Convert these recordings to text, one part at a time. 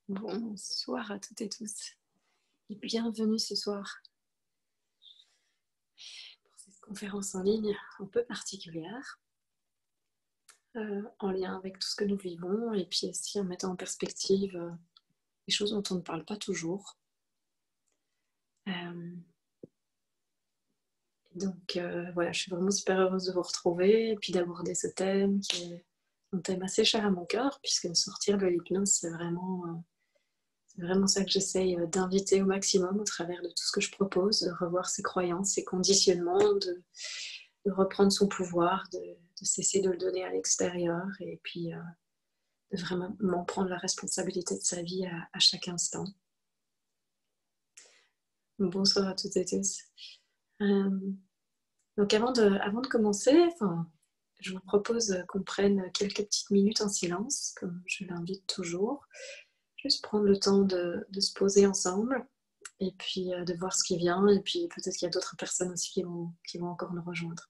Bonsoir à toutes et tous et bienvenue ce soir pour cette conférence en ligne un peu particulière, en lien avec tout ce que nous vivons et puis aussi en mettant en perspective les choses dont on ne parle pas toujours. Voilà, je suis vraiment super heureuse de vous retrouver et puis d'aborder ce thème qui est un thème assez cher à mon cœur, puisque sortir de l'hypnose, c'est vraiment ça que j'essaye d'inviter au maximum au travers de tout ce que je propose, de revoir ses croyances, ses conditionnements, de reprendre son pouvoir, de cesser de le donner à l'extérieur et puis de vraiment prendre la responsabilité de sa vie à chaque instant. Bonsoir à toutes et tous. Donc avant de commencer, je vous propose qu'on prenne quelques petites minutes en silence, comme je l'invite toujours. Juste prendre le temps de se poser ensemble et puis de voir ce qui vient. Et puis peut-être qu'il y a d'autres personnes aussi qui vont encore nous rejoindre.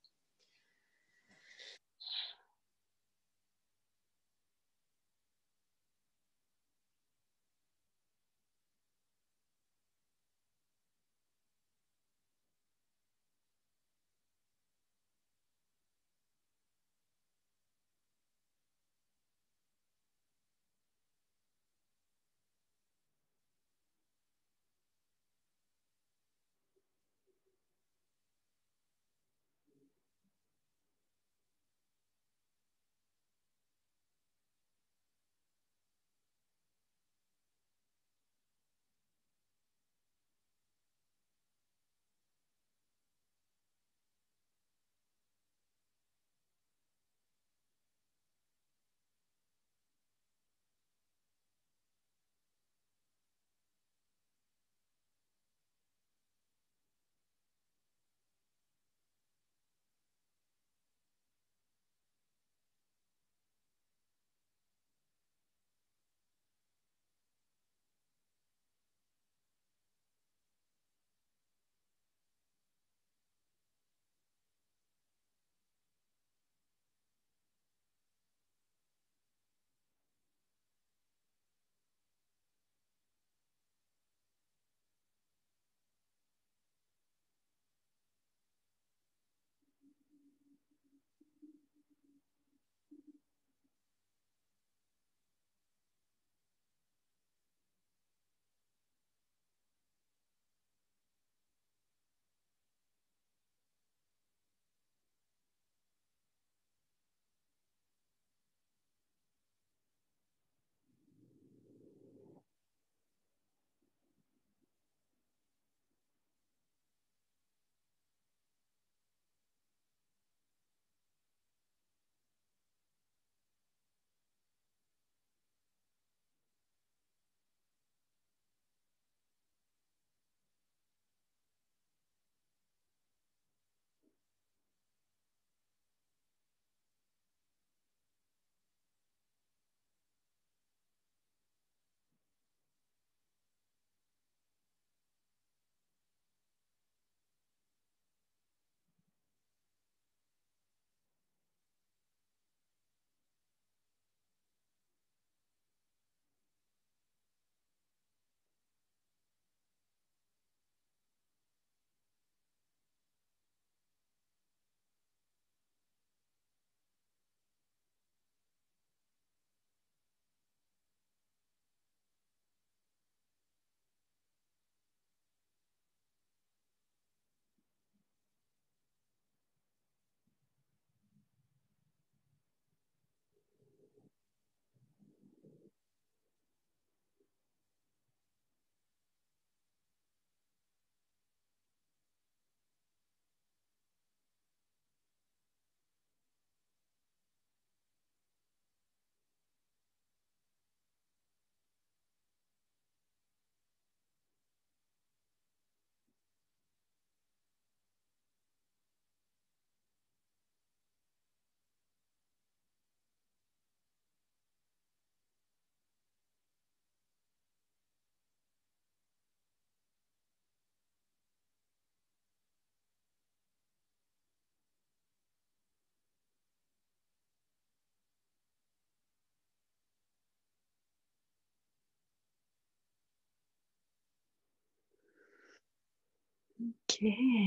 Ok.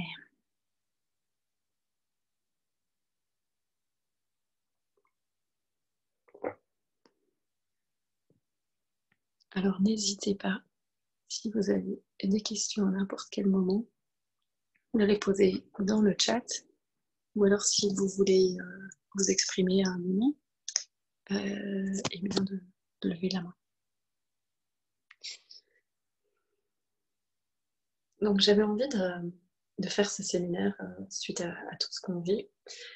Alors n'hésitez pas, si vous avez des questions à n'importe quel moment, de les poser dans le chat, ou alors si vous voulez vous exprimer à un moment, et bien de lever la main. Donc j'avais envie de faire ce séminaire suite à tout ce qu'on vit.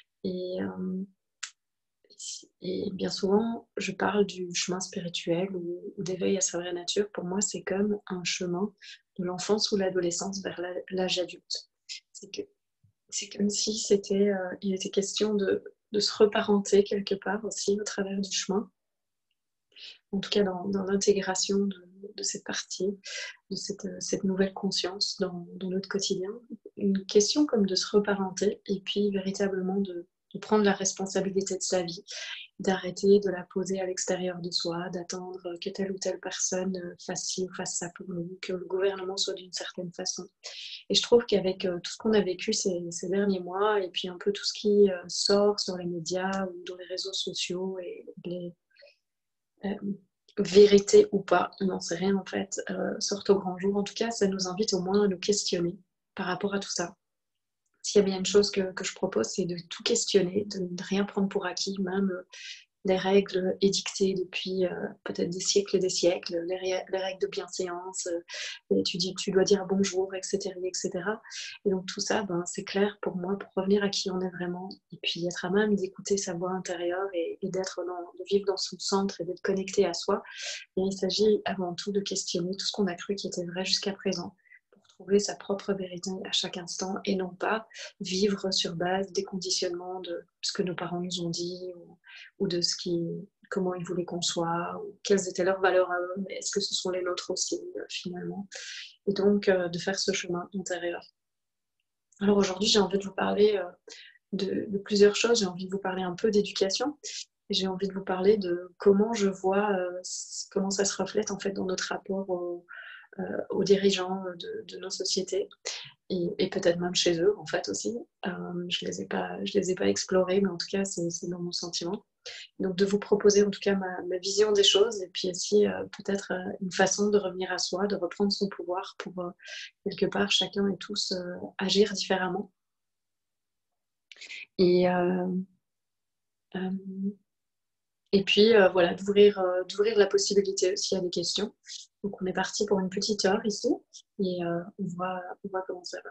Et bien souvent, je parle du chemin spirituel ou d'éveil à sa vraie nature. Pour moi, c'est comme un chemin de l'enfance ou l'adolescence vers l'âge adulte. C'est comme si il était question de se reparenter quelque part aussi au travers du chemin, en tout cas dans l'intégration de cette partie, de cette nouvelle conscience dans notre quotidien. Une question comme de se reparenter et puis véritablement de prendre la responsabilité de sa vie, d'arrêter de la poser à l'extérieur de soi, d'attendre que telle ou telle personne fasse ci ou fasse ça pour nous, que le gouvernement soit d'une certaine façon. Et je trouve qu'avec tout ce qu'on a vécu ces derniers mois, et puis un peu tout ce qui sort sur les médias ou dans les réseaux sociaux, et les vérités ou pas, on n'en sait rien en fait, sortent au grand jour. En tout cas, ça nous invite au moins à nous questionner par rapport à tout ça. S'il y a bien une chose que je propose, c'est de tout questionner, de ne rien prendre pour acquis, même les règles édictées depuis peut-être des siècles et des siècles, les règles de bienséance, tu dois dire bonjour, etc., etc. Et donc tout ça, ben, c'est clair pour moi, pour revenir à qui on est vraiment, et puis être à même d'écouter sa voix intérieure et de vivre dans son centre et d'être connecté à soi. Et il s'agit avant tout de questionner tout ce qu'on a cru qui était vrai jusqu'à présent, pour trouver sa propre vérité à chaque instant et non pas vivre sur base des conditionnements de ce que nos parents nous ont dit ou de comment ils voulaient qu'on soit, ou quelles étaient leurs valeurs à eux, mais est-ce que ce sont les nôtres aussi finalement. Et donc de faire ce chemin intérieur. Alors aujourd'hui, j'ai envie de vous parler de plusieurs choses. J'ai envie de vous parler un peu d'éducation. J'ai envie de vous parler de comment je vois, comment ça se reflète en fait dans notre rapport aux dirigeants de nos sociétés et peut-être même chez eux en fait aussi. Je les ai pas explorés, mais en tout cas c'est dans mon sentiment. Donc de vous proposer en tout cas ma vision des choses et puis aussi peut-être une façon de revenir à soi, de reprendre son pouvoir pour quelque part chacun et tous agir différemment. Et euh, Et puis voilà, d'ouvrir la possibilité aussi à des questions. Donc on est parti pour une petite heure ici et on voit comment ça va.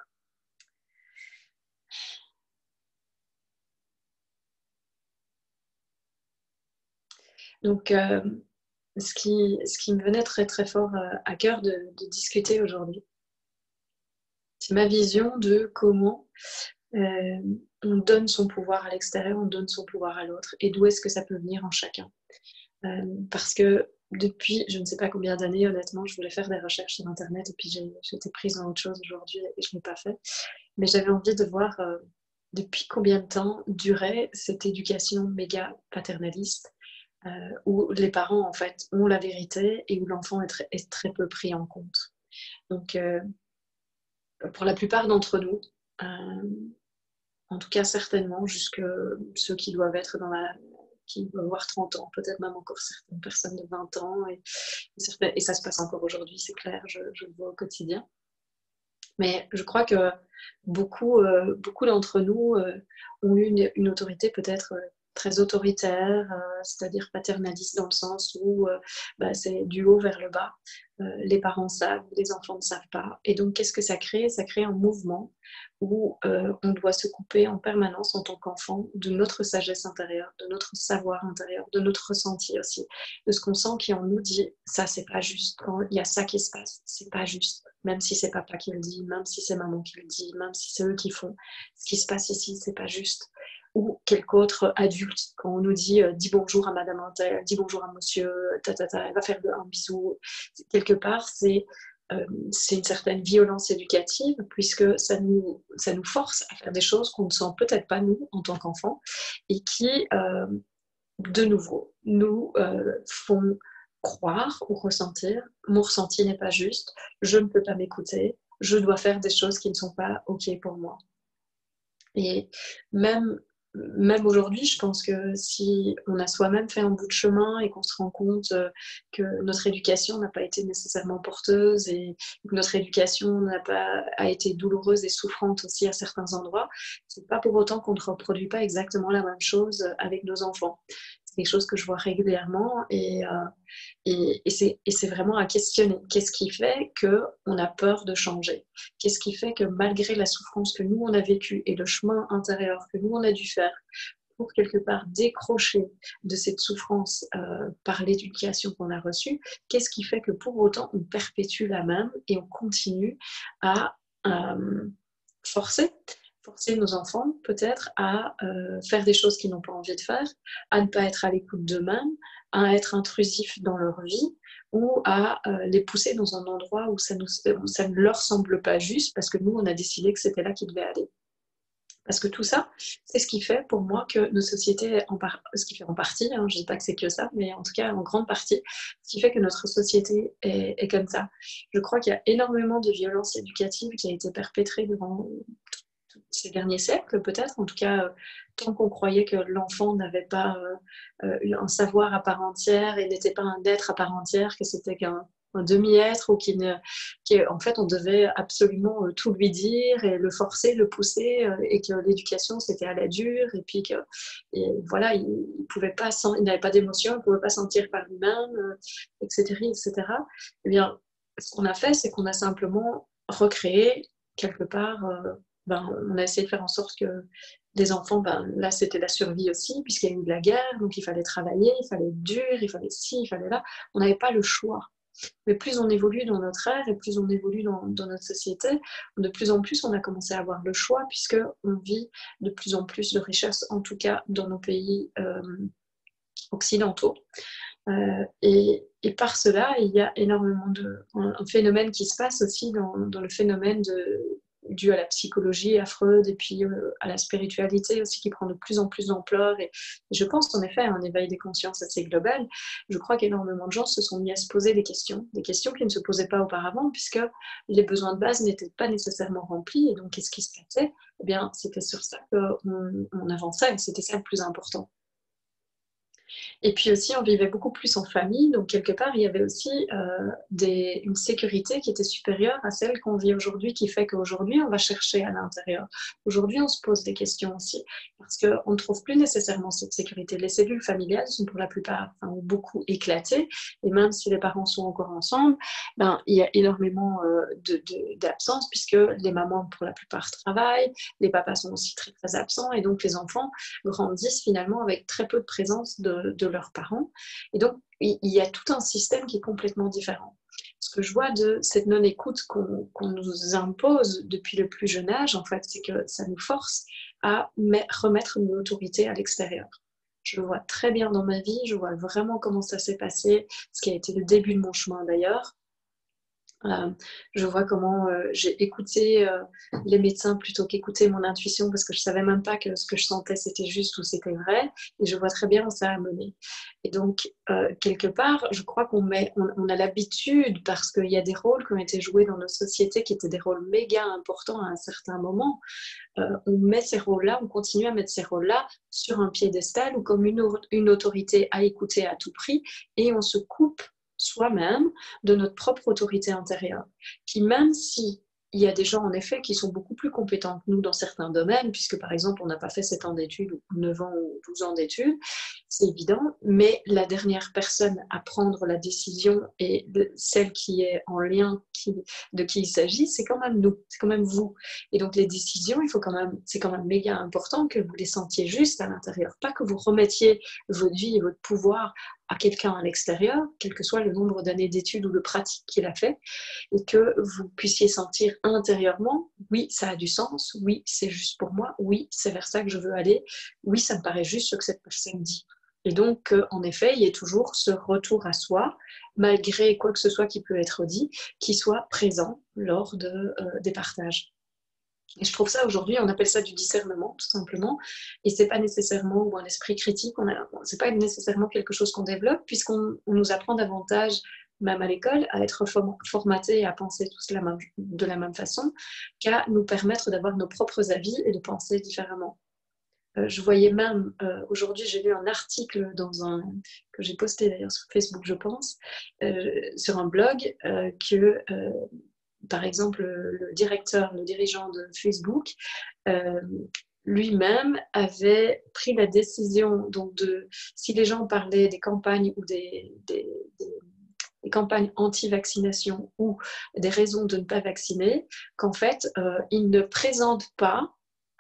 Donc ce qui me venait très très fort à cœur de discuter aujourd'hui, c'est ma vision de comment euh, on donne son pouvoir à l'extérieur, on donne son pouvoir à l'autre et d'où est-ce que ça peut venir en chacun. Parce que depuis je ne sais pas combien d'années, honnêtement, je voulais faire des recherches sur Internet et puis j'étais prise dans autre chose aujourd'hui et je ne l'ai pas fait. Mais j'avais envie de voir depuis combien de temps durait cette éducation méga paternaliste où les parents en fait ont la vérité et où l'enfant est très peu pris en compte. Donc pour la plupart d'entre nous, en tout cas certainement jusque ceux qui doivent être qui doivent avoir 30 ans, peut-être même encore certaines personnes de 20 ans, et ça se passe encore aujourd'hui, c'est clair, je le vois au quotidien. Mais je crois que beaucoup d'entre nous ont eu une autorité peut-être très autoritaire, c'est-à-dire paternaliste dans le sens où c'est du haut vers le bas. Les parents savent, les enfants ne savent pas. Et donc, qu'est-ce que ça crée? Ça crée un mouvement où on doit se couper en permanence en tant qu'enfant de notre sagesse intérieure, de notre savoir intérieur, de notre ressenti aussi, de ce qu'on sent qui en nous dit ça c'est pas juste, quand il y a ça qui se passe, c'est pas juste, même si c'est papa qui le dit, même si c'est maman qui le dit, même si c'est eux qui font, ce qui se passe ici c'est pas juste. Ou quelque autre adulte, quand on nous dit dis bonjour à madame Intel, dis bonjour à monsieur, elle va faire un bisou, quelque part c'est une certaine violence éducative puisque ça nous force à faire des choses qu'on ne sent peut-être pas nous en tant qu'enfants et qui de nouveau nous font croire ou ressentir mon ressenti n'est pas juste, je ne peux pas m'écouter, je dois faire des choses qui ne sont pas OK pour moi. Et même, même aujourd'hui, je pense que si on a soi-même fait un bout de chemin et qu'on se rend compte que notre éducation n'a pas été nécessairement porteuse et que notre éducation n'a pas a été douloureuse et souffrante aussi à certains endroits, c'est pas pour autant qu'on ne reproduit pas exactement la même chose avec nos enfants. C'est quelque chose que je vois régulièrement et c'est vraiment à questionner. Qu'est-ce qui fait qu'on a peur de changer? Qu'est-ce qui fait que malgré la souffrance que nous, on a vécue et le chemin intérieur que nous, on a dû faire pour quelque part décrocher de cette souffrance par l'éducation qu'on a reçue, qu'est-ce qui fait que pour autant, on perpétue la même et on continue à forcer forcer nos enfants peut-être à faire des choses qu'ils n'ont pas envie de faire, à ne pas être à l'écoute d'eux-mêmes, à être intrusifs dans leur vie ou à les pousser dans un endroit où ça ne leur semble pas juste parce que nous, on a décidé que c'était là qu'ils devaient aller. Parce que tout ça, c'est ce qui fait pour moi que nos sociétés, ce qui fait en partie, hein, je ne dis pas que c'est que ça, mais en tout cas en grande partie, ce qui fait que notre société est comme ça. Je crois qu'il y a énormément de violence éducative qui a été perpétrée durant ces derniers siècles, peut-être, en tout cas, tant qu'on croyait que l'enfant n'avait pas un savoir à part entière et n'était pas un être à part entière, que c'était qu'un demi-être ou qu'en fait on devait absolument tout lui dire et le forcer, le pousser et que l'éducation c'était à la dure et puis que voilà, il pouvait pas, il n'avait pas d'émotion, il ne pouvait pas sentir par lui-même, etc., etc. Eh bien, ce qu'on a fait, c'est qu'on a simplement recréé quelque part on a essayé de faire en sorte que les enfants, là c'était la survie aussi, puisqu'il y a eu de la guerre, donc il fallait travailler, il fallait être dur, il fallait ci, il fallait là. On n'avait pas le choix. Mais plus on évolue dans notre ère et plus on évolue dans notre société, de plus en plus on a commencé à avoir le choix, puisqu'on vit de plus en plus de richesses, en tout cas dans nos pays occidentaux. Et par cela, il y a énormément un phénomène qui se passe aussi dans le phénomène dû à la psychologie, à Freud et puis à la spiritualité aussi qui prend de plus en plus d'ampleur. Et je pense en effet à un éveil des consciences assez global. Je crois qu'énormément de gens se sont mis à se poser des questions qui ne se posaient pas auparavant puisque les besoins de base n'étaient pas nécessairement remplis. Et donc, qu'est-ce qui se passait? Eh bien, c'était sur ça qu'on avançait et c'était ça le plus important. Et puis aussi, on vivait beaucoup plus en famille, donc quelque part, il y avait aussi une sécurité qui était supérieure à celle qu'on vit aujourd'hui, qui fait qu'aujourd'hui, on va chercher à l'intérieur. Aujourd'hui, on se pose des questions aussi, parce qu'on ne trouve plus nécessairement cette sécurité. Les cellules familiales sont pour la plupart, ont beaucoup éclaté, et même si les parents sont encore ensemble, il y a énormément d'absence, puisque les mamans, pour la plupart, travaillent, les papas sont aussi très, très absents, et donc les enfants grandissent finalement avec très peu de présence de leurs parents. Et donc, il y a tout un système qui est complètement différent. Ce que je vois de cette non-écoute qu'on nous impose depuis le plus jeune âge, en fait, c'est que ça nous force à remettre une autorité à l'extérieur. Je le vois très bien dans ma vie, je vois vraiment comment ça s'est passé, ce qui a été le début de mon chemin d'ailleurs. Je vois comment j'ai écouté les médecins plutôt qu'écouter mon intuition parce que je savais même pas que ce que je sentais c'était juste ou c'était vrai et je vois très bien où ça a mené. Et donc quelque part, je crois on a l'habitude parce qu'il y a des rôles qui ont été joués dans nos sociétés qui étaient des rôles méga importants à un certain moment. On met ces rôles-là, on continue à mettre ces rôles-là sur un piédestal ou comme une autorité à écouter à tout prix et on se coupe soi-même de notre propre autorité intérieure, qui même si il y a des gens en effet qui sont beaucoup plus compétents que nous dans certains domaines, puisque par exemple on n'a pas fait 7 ans d'études ou 9 ans ou 12 ans d'études, c'est évident, mais la dernière personne à prendre la décision et celle qui est en lien de qui il s'agit, c'est quand même nous, c'est quand même vous. Et donc les décisions, c'est quand même méga important que vous les sentiez juste à l'intérieur, pas que vous remettiez votre vie et votre pouvoir à quelqu'un à l'extérieur, quel que soit le nombre d'années d'études ou de pratiques qu'il a fait, et que vous puissiez sentir intérieurement, oui, ça a du sens, oui, c'est juste pour moi, oui, c'est vers ça que je veux aller, oui, ça me paraît juste ce que cette personne dit. Et donc, en effet, il y a toujours ce retour à soi, malgré quoi que ce soit qui peut être dit, qui soit présent lors des partages. Et je trouve ça aujourd'hui, on appelle ça du discernement, tout simplement. Et c'est pas nécessairement, ou un esprit critique, c'est pas nécessairement quelque chose qu'on développe, puisqu'on nous apprend davantage même à l'école, à être formatés et à penser tous de la même façon, qu'à nous permettre d'avoir nos propres avis et de penser différemment. Je voyais même, aujourd'hui, j'ai lu un article que j'ai posté d'ailleurs sur Facebook, je pense, sur un blog, que, par exemple, le dirigeant de Facebook, euh, lui-même avait pris la décision donc si les gens parlaient des campagnes ou des campagnes anti-vaccination ou des raisons de ne pas vacciner, qu'en fait, il ne présente pas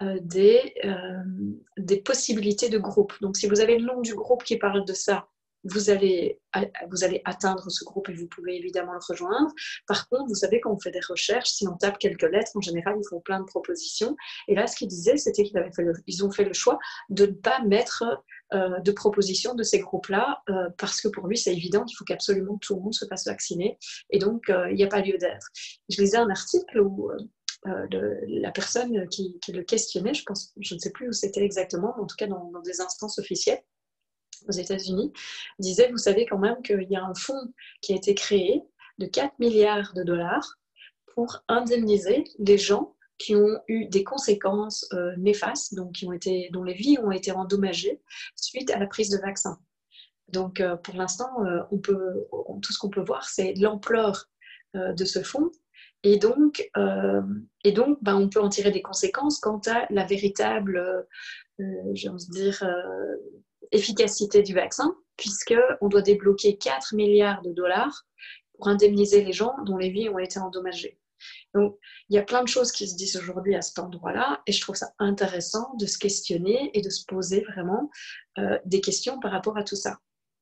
des possibilités de groupe. Donc, si vous avez le nom du groupe qui parle de ça, vous allez atteindre ce groupe et vous pouvez évidemment le rejoindre. Par contre, vous savez, quand on fait des recherches, si on tape quelques lettres, en général, ils font plein de propositions. Et là, ce qu'ils disaient, c'était qu'ils ont fait le choix de ne pas mettre de propositions de ces groupes-là, parce que pour lui, c'est évident qu'il faut qu'absolument tout le monde se fasse vacciner. Et donc, il n'y a pas lieu d'être. Je lisais un article où la personne qui le questionnait, je ne sais plus où c'était exactement, mais en tout cas dans des instances officielles aux États-Unis, disait, vous savez quand même qu'il y a un fonds qui a été créé de 4 milliards de dollars pour indemniser les gens qui ont eu des conséquences néfastes, donc dont les vies ont été endommagées suite à la prise de vaccin. Donc pour l'instant, tout ce qu'on peut voir, c'est l'ampleur de ce fonds. Et donc, on peut en tirer des conséquences quant à la véritable, j'ai envie de dire, efficacité du vaccin, puisqu'on doit débloquer 4 milliards de dollars pour indemniser les gens dont les vies ont été endommagées. Donc, il y a plein de choses qui se disent aujourd'hui à cet endroit-là, et je trouve ça intéressant de se questionner et de se poser vraiment des questions par rapport à tout ça.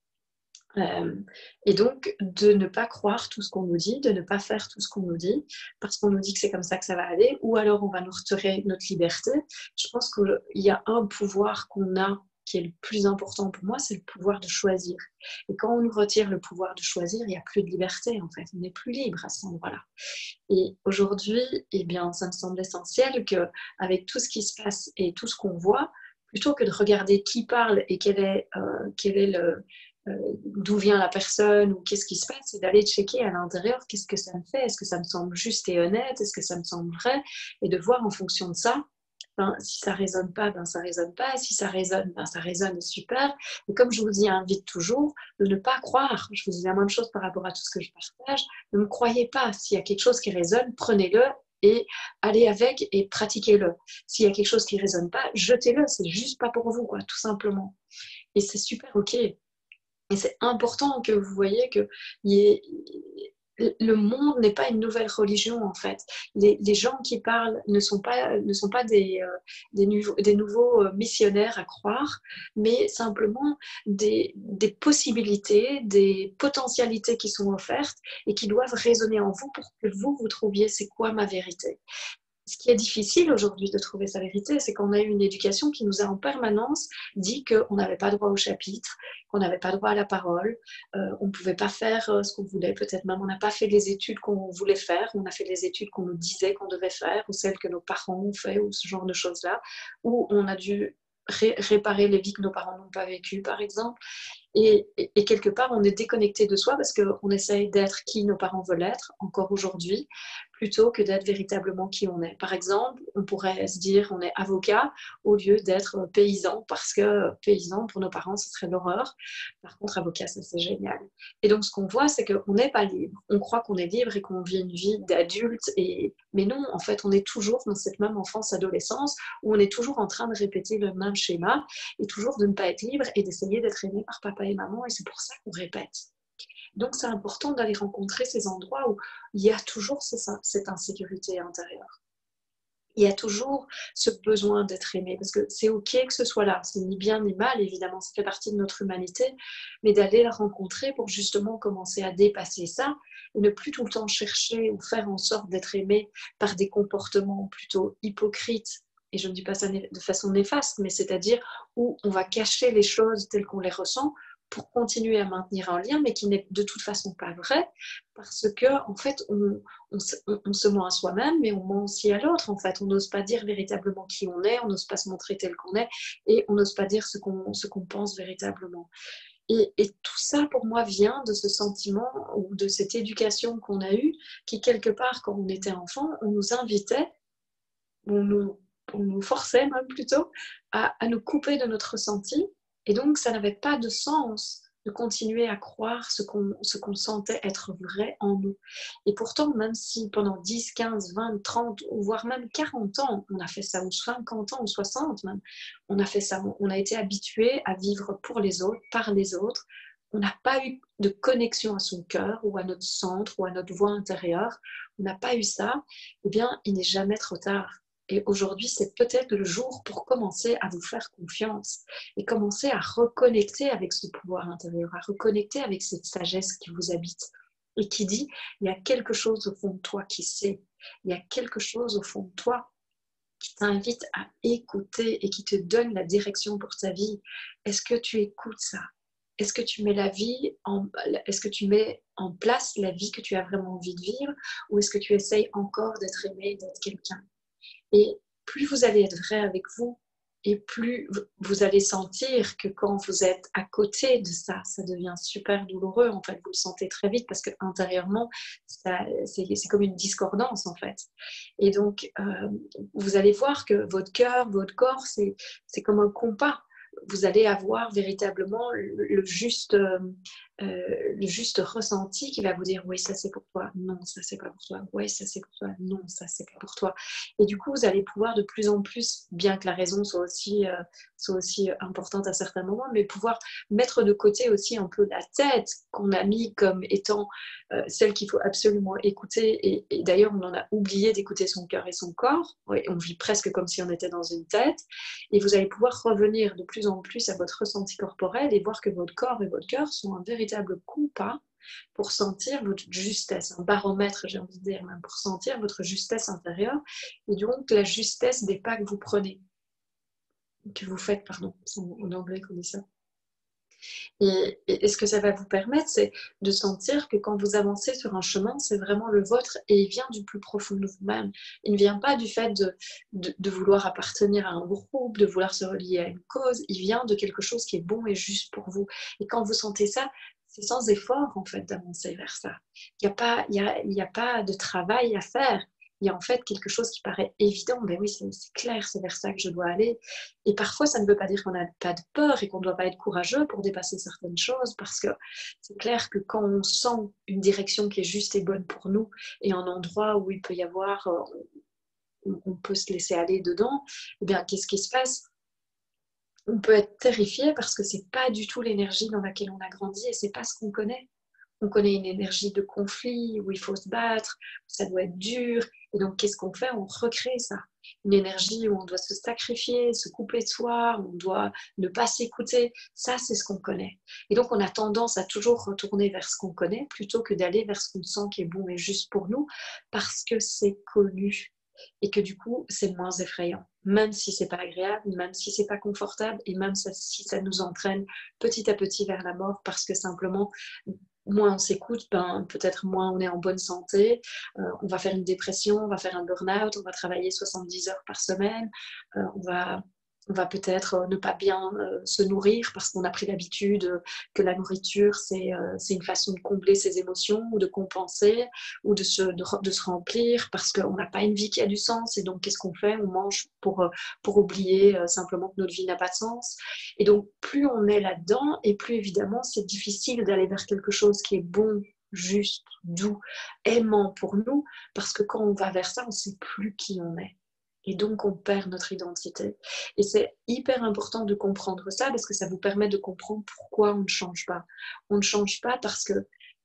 Et donc, de ne pas croire tout ce qu'on nous dit, de ne pas faire tout ce qu'on nous dit, parce qu'on nous dit que c'est comme ça que ça va aller, ou alors on va nous retirer notre liberté. Je pense qu'il y a un pouvoir qu'on a qui est le plus important pour moi, c'est le pouvoir de choisir. Et quand on nous retire le pouvoir de choisir, il n'y a plus de liberté, en fait. On n'est plus libre à cet endroit-là. Et aujourd'hui, eh bien, ça me semble essentiel qu'avec tout ce qui se passe et tout ce qu'on voit, plutôt que de regarder qui parle et quel est d'où vient la personne ou qu'est-ce qui se passe, c'est d'aller checker à l'intérieur qu'est-ce que ça me fait, est-ce que ça me semble juste et honnête, est-ce que ça me semble vrai, et de voir en fonction de ça, si ça résonne pas, ça résonne pas, si ça résonne, ça résonne, super. Et comme je vous y invite toujours, de ne pas croire, je vous dis la même chose par rapport à tout ce que je partage, ne me croyez pas, s'il y a quelque chose qui résonne, prenez-le et allez avec et pratiquez-le. S'il y a quelque chose qui résonne pas, jetez-le, c'est juste pas pour vous, quoi, tout simplement. Et c'est super ok. Et c'est important que vous voyez que le monde n'est pas une nouvelle religion, en fait. Les gens qui parlent ne sont pas des nouveaux missionnaires à croire, mais simplement des possibilités, des potentialités qui sont offertes et qui doivent résonner en vous pour que vous trouviez c'est quoi ma vérité. Ce qui est difficile aujourd'hui de trouver sa vérité, c'est qu'on a eu une éducation qui nous a en permanence dit qu'on n'avait pas droit au chapitre, qu'on n'avait pas droit à la parole, on ne pouvait pas faire ce qu'on voulait, peut-être même on n'a pas fait les études qu'on voulait faire, on a fait les études qu'on nous disait qu'on devait faire, ou celles que nos parents ont fait, ou ce genre de choses-là, où on a dû réparer les vies que nos parents n'ont pas vécues, par exemple. Et quelque part, on est déconnecté de soi parce qu'on essaye d'être qui nos parents veulent être, encore aujourd'hui, plutôt que d'être véritablement qui on est. Par exemple, on pourrait se dire on est avocat au lieu d'être paysan, parce que paysan, pour nos parents, ce serait l'horreur. Par contre, avocat, ça c'est génial. Et donc, ce qu'on voit, c'est qu'on n'est pas libre. On croit qu'on est libre et qu'on vit une vie d'adulte. Mais non, en fait, on est toujours dans cette même enfance-adolescence où on est toujours en train de répéter le même schéma et toujours de ne pas être libre et d'essayer d'être aimé par papa et maman. Et c'est pour ça qu'on répète. Donc, c'est important d'aller rencontrer ces endroits où il y a toujours cette insécurité intérieure. Il y a toujours ce besoin d'être aimé, parce que c'est ok que ce soit là, c'est ni bien ni mal, évidemment, ça fait partie de notre humanité, mais d'aller la rencontrer pour justement commencer à dépasser ça et ne plus tout le temps chercher ou faire en sorte d'être aimé par des comportements plutôt hypocrites. Et je ne dis pas ça de façon néfaste, mais c'est-à-dire où on va cacher les choses telles qu'on les ressent pour continuer à maintenir un lien, mais qui n'est de toute façon pas vrai, parce que en fait, on se ment à soi-même, mais on ment aussi à l'autre. En fait, on n'ose pas dire véritablement qui on est, on n'ose pas se montrer tel qu'on est, et on n'ose pas dire ce qu'on pense véritablement. Et tout ça, pour moi, vient de ce sentiment ou de cette éducation qu'on a eue, qui, quelque part, quand on était enfant, on nous invitait, on nous, on nous forçait même plutôt, à nous couper de notre ressenti. Et donc, ça n'avait pas de sens de continuer à croire ce qu'on sentait être vrai en nous. Et pourtant, même si pendant 10, 15, 20, 30, ou voire même 40 ans, on a fait ça, ou 50 ans, ou 60 même, on a fait ça, on a été habitué à vivre pour les autres, par les autres, on n'a pas eu de connexion à son cœur, ou à notre centre, ou à notre voix intérieure, on n'a pas eu ça, eh bien, il n'est jamais trop tard. Et aujourd'hui, c'est peut-être le jour pour commencer à vous faire confiance et commencer à reconnecter avec ce pouvoir intérieur, à reconnecter avec cette sagesse qui vous habite et qui dit, il y a quelque chose au fond de toi qui sait, il y a quelque chose au fond de toi qui t'invite à écouter et qui te donne la direction pour ta vie. Est-ce que tu écoutes ça? Est-ce que tu mets est-ce que tu mets en place la vie que tu as vraiment envie de vivre, ou est-ce que tu essayes encore d'être aimé, d'être quelqu'un? Et plus vous allez être vrai avec vous, et plus vous allez sentir que quand vous êtes à côté de ça, ça devient super douloureux. En fait, vous le sentez très vite parce que intérieurement, c'est comme une discordance en fait. Et donc, vous allez voir que votre cœur, votre corps, c'est comme un compas. Vous allez avoir véritablement le juste ressenti qui va vous dire oui, ça c'est pour toi, non, ça c'est pas pour toi, oui, ça c'est pour toi, non, ça c'est pas pour toi. Et du coup, vous allez pouvoir de plus en plus, bien que la raison soit aussi importante à certains moments, mais pouvoir mettre de côté aussi un peu la tête qu'on a mis comme étant celle qu'il faut absolument écouter. Et d'ailleurs, on en a oublié d'écouter son cœur et son corps. Oui, on vit presque comme si on était dans une tête. Et vous allez pouvoir revenir de plus en plus à votre ressenti corporel et voir que votre corps et votre cœur sont un véritable compas pour sentir votre justesse, un baromètre, j'ai envie de dire, même pour sentir votre justesse intérieure et donc la justesse des pas que vous prenez, que vous faites, pardon, c'est en anglais qu'on dit ça. Et ce que ça va vous permettre, c'est de sentir que quand vous avancez sur un chemin, c'est vraiment le vôtre et il vient du plus profond de vous-même. Il ne vient pas du fait de vouloir appartenir à un groupe, de vouloir se relier à une cause. Il vient de quelque chose qui est bon et juste pour vous. Et quand vous sentez ça, c'est sans effort en fait d'avancer vers ça. Il y a pas de travail à faire. Il y a en fait quelque chose qui paraît évident. Ben oui, c'est clair, c'est vers ça que je dois aller. Et parfois, ça ne veut pas dire qu'on n'a pas de peur et qu'on ne doit pas être courageux pour dépasser certaines choses, parce que c'est clair que quand on sent une direction qui est juste et bonne pour nous, et un endroit où il peut y avoir, où on peut se laisser aller dedans, eh bien, qu'est-ce qui se passe? On peut être terrifié parce que c'est pas du tout l'énergie dans laquelle on a grandi et c'est pas ce qu'on connaît. On connaît une énergie de conflit où il faut se battre, où ça doit être dur. Et donc, qu'est-ce qu'on fait? On recrée ça. Une énergie où on doit se sacrifier, se couper de soi, où on doit ne pas s'écouter. Ça, c'est ce qu'on connaît. Et donc, on a tendance à toujours retourner vers ce qu'on connaît plutôt que d'aller vers ce qu'on sent qui est bon et juste pour nous parce que c'est connu. Et que du coup, c'est moins effrayant. Même si c'est pas agréable, même si c'est pas confortable, et même si ça nous entraîne petit à petit vers la mort, parce que simplement, moins on s'écoute, ben, peut-être moins on est en bonne santé, on va faire une dépression, on va faire un burn-out, on va travailler 70 heures par semaine, on va on va peut-être ne pas bien se nourrir parce qu'on a pris l'habitude que la nourriture, c'est une façon de combler ses émotions ou de compenser ou de se remplir parce qu'on n'a pas une vie qui a du sens. Et donc, qu'est-ce qu'on fait? On mange pour oublier simplement que notre vie n'a pas de sens. Et donc, plus on est là-dedans et plus évidemment, c'est difficile d'aller vers quelque chose qui est bon, juste, doux, aimant pour nous parce que quand on va vers ça, on ne sait plus qui on est. Et donc, on perd notre identité. Et c'est hyper important de comprendre ça parce que ça vous permet de comprendre pourquoi on ne change pas. On ne change pas parce que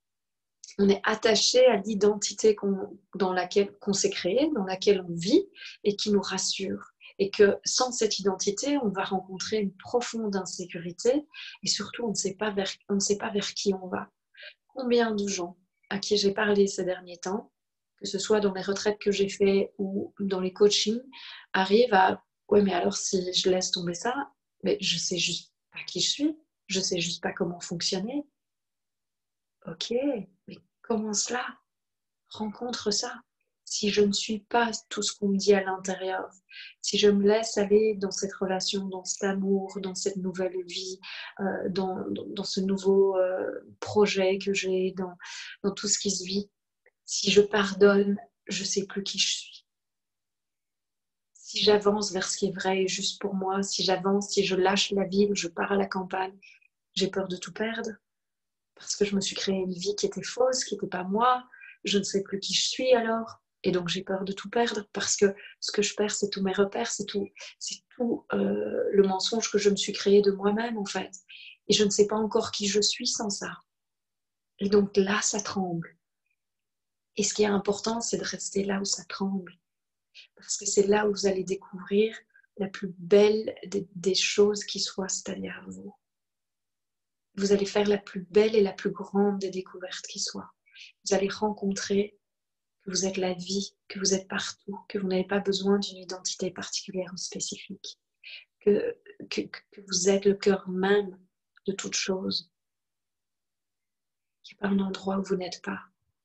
on est attaché à l'identité qu'on s'est créée, dans laquelle on vit et qui nous rassure. Et que sans cette identité, on va rencontrer une profonde insécurité et surtout, on ne sait pas vers qui on va. Combien de gens à qui j'ai parlé ces derniers temps, que ce soit dans les retraites que j'ai fait ou dans les coachings, arrivent à ouais, mais alors si je laisse tomber ça, mais je sais juste pas qui je suis, je sais juste pas comment fonctionner. Ok, mais comment cela? Rencontre ça. si je ne suis pas tout ce qu'on me dit à l'intérieur, si je me laisse aller dans cette relation, dans cet amour, dans cette nouvelle vie, dans ce nouveau projet que j'ai, dans tout ce qui se vit, si je pardonne, je ne sais plus qui je suis. Si j'avance vers ce qui est vrai et juste pour moi, si j'avance, si je lâche la ville, je pars à la campagne, j'ai peur de tout perdre parce que je me suis créé une vie qui était fausse, qui n'était pas moi, je ne sais plus qui je suis alors. Et donc j'ai peur de tout perdre parce que ce que je perds, c'est tous mes repères, c'est tout le mensonge que je me suis créé de moi-même en fait. Et je ne sais pas encore qui je suis sans ça. Et donc là, ça tremble. Et ce qui est important, c'est de rester là où ça tremble. Parce que c'est là où vous allez découvrir la plus belle des choses qui soient, c'est-à-dire vous. Vous allez faire la plus belle et la plus grande des découvertes qui soient. Vous allez rencontrer que vous êtes la vie, que vous êtes partout, que vous n'avez pas besoin d'une identité particulière ou spécifique, que vous êtes le cœur même de toute chose, qu'il n'y a pas un endroit où vous n'êtes pas.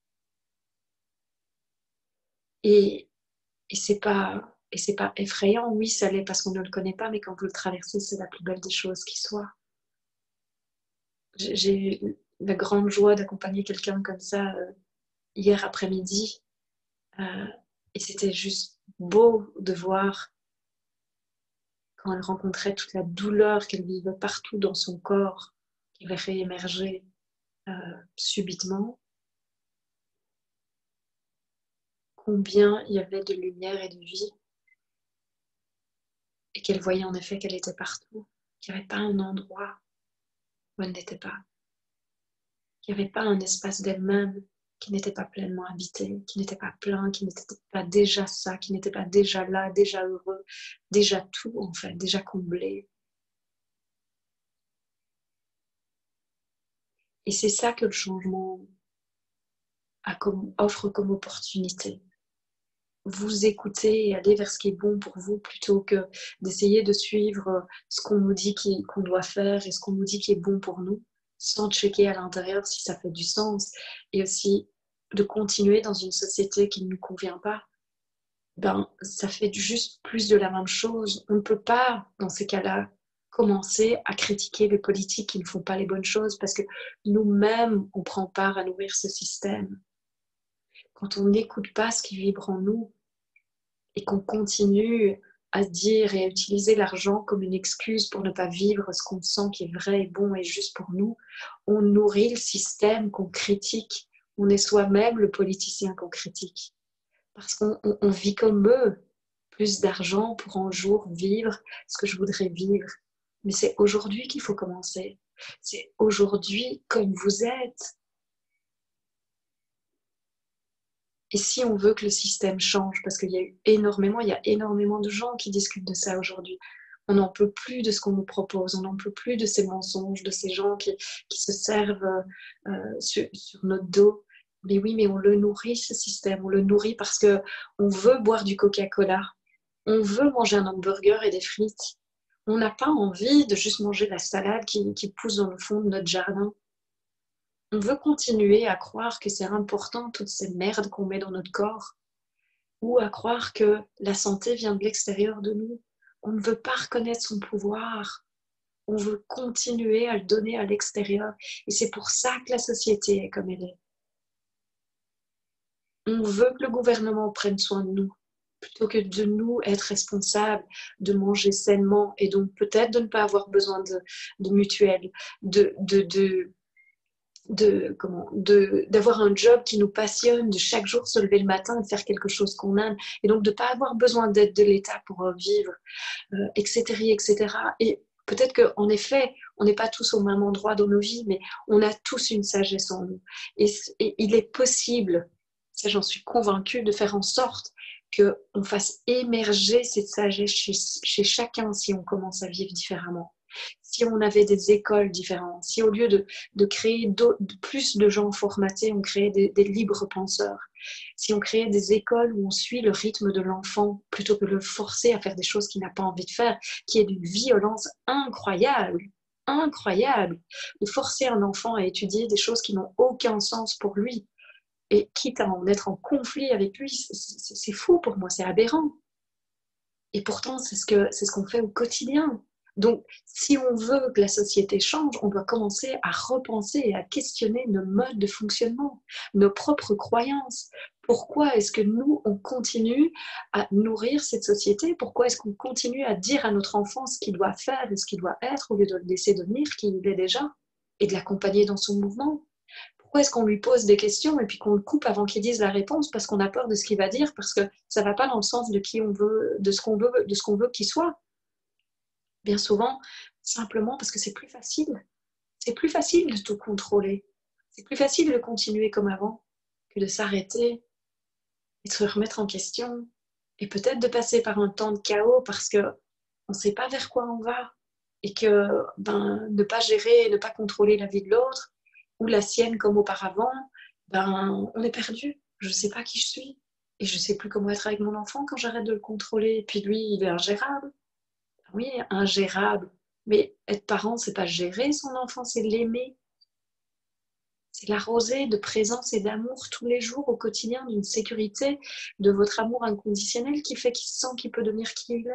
Et c'est pas effrayant, oui, ça l'est parce qu'on ne le connaît pas, mais quand vous le traversez, c'est la plus belle des choses qui soit. J'ai eu la grande joie d'accompagner quelqu'un comme ça hier après-midi. Et c'était juste beau de voir quand elle rencontrait toute la douleur qu'elle vivait partout dans son corps, qui avait réémergé subitement, combien il y avait de lumière et de vie, et qu'elle voyait en effet qu'elle était partout, qu'il n'y avait pas un endroit où elle n'était pas, qu'il n'y avait pas un espace d'elle-même qui n'était pas pleinement habité, qui n'était pas plein, qui n'était pas déjà ça, qui n'était pas déjà là, déjà heureux, déjà tout en fait, déjà comblé. Et c'est ça que le changement offre comme opportunité. Vous écouter et aller vers ce qui est bon pour vous plutôt que d'essayer de suivre ce qu'on nous dit qu'on doit faire et ce qu'on nous dit qui est bon pour nous, sans checker à l'intérieur si ça fait du sens et aussi de continuer dans une société qui ne nous convient pas. Ben, ça fait juste plus de la même chose. On ne peut pas, dans ces cas-là, commencer à critiquer les politiques qui ne font pas les bonnes choses parce que nous-mêmes, on prend part à nourrir ce système. Quand on n'écoute pas ce qui vibre en nous et qu'on continue à dire et à utiliser l'argent comme une excuse pour ne pas vivre ce qu'on sent qui est vrai et bon et juste pour nous, on nourrit le système qu'on critique. On est soi-même le politicien qu'on critique. Parce qu'on vit comme eux. Plus d'argent pour un jour vivre ce que je voudrais vivre. Mais c'est aujourd'hui qu'il faut commencer. C'est aujourd'hui comme vous êtes. Et si on veut que le système change, parce qu'il y a énormément de gens qui discutent de ça aujourd'hui. On n'en peut plus de ce qu'on nous propose, on n'en peut plus de ces mensonges, de ces gens qui se servent sur notre dos. Mais oui, mais on le nourrit, ce système. On le nourrit parce qu'on veut boire du Coca-Cola. On veut manger un hamburger et des frites. On n'a pas envie de juste manger la salade qui pousse dans le fond de notre jardin. On veut continuer à croire que c'est important, toutes ces merdes qu'on met dans notre corps, ou à croire que la santé vient de l'extérieur de nous. On ne veut pas reconnaître son pouvoir. On veut continuer à le donner à l'extérieur. Et c'est pour ça que la société est comme elle est. On veut que le gouvernement prenne soin de nous, plutôt que de nous être responsables, de manger sainement, et donc peut-être de ne pas avoir besoin de mutuelle, d'avoir un job qui nous passionne, de chaque jour se lever le matin et faire quelque chose qu'on aime, et donc de ne pas avoir besoin d'aide de l'État pour vivre, etc., etc. Et peut-être qu'en effet, on n'est pas tous au même endroit dans nos vies, mais on a tous une sagesse en nous. Et il est possible, ça j'en suis convaincue, de faire en sorte qu'on fasse émerger cette sagesse chez chacun si on commence à vivre différemment. Si on avait des écoles différentes, si au lieu de créer plus de gens formatés, on créait des libres penseurs, si on créait des écoles où on suit le rythme de l'enfant plutôt que de le forcer à faire des choses qu'il n'a pas envie de faire, qui est d'une violence incroyable, incroyable, de forcer un enfant à étudier des choses qui n'ont aucun sens pour lui. et quitte à en être en conflit avec lui, c'est fou pour moi, c'est aberrant. Et pourtant, c'est ce qu'on fait au quotidien. Donc, si on veut que la société change, on doit commencer à repenser et à questionner nos modes de fonctionnement, nos propres croyances. Pourquoi est-ce que nous, on continue à nourrir cette société? Pourquoi est-ce qu'on continue à dire à notre enfant ce qu'il doit faire et ce qu'il doit être au lieu de le laisser devenir qui il est déjà et de l'accompagner dans son mouvement? Pourquoi est-ce qu'on lui pose des questions et puis qu'on le coupe avant qu'il dise la réponse parce qu'on a peur de ce qu'il va dire, parce que ça ne va pas dans le sens de qui on veut, de ce qu'on veut qu'il soit? Bien souvent, simplement parce que c'est plus facile. C'est plus facile de tout contrôler. C'est plus facile de continuer comme avant que de s'arrêter et de se remettre en question et peut-être de passer par un temps de chaos parce que on ne sait pas vers quoi on va et que ne pas gérer, ne pas contrôler la vie de l'autre ou la sienne comme auparavant, on est perdu. Je ne sais pas qui je suis et je ne sais plus comment être avec mon enfant quand j'arrête de le contrôler. Et puis lui, il est ingérable. Oui, ingérable. Mais être parent, c'est pas gérer son enfant, c'est l'aimer. C'est l'arroser de présence et d'amour tous les jours au quotidien, d'une sécurité, de votre amour inconditionnel qui fait qu'il sent qu'il peut devenir qui il est.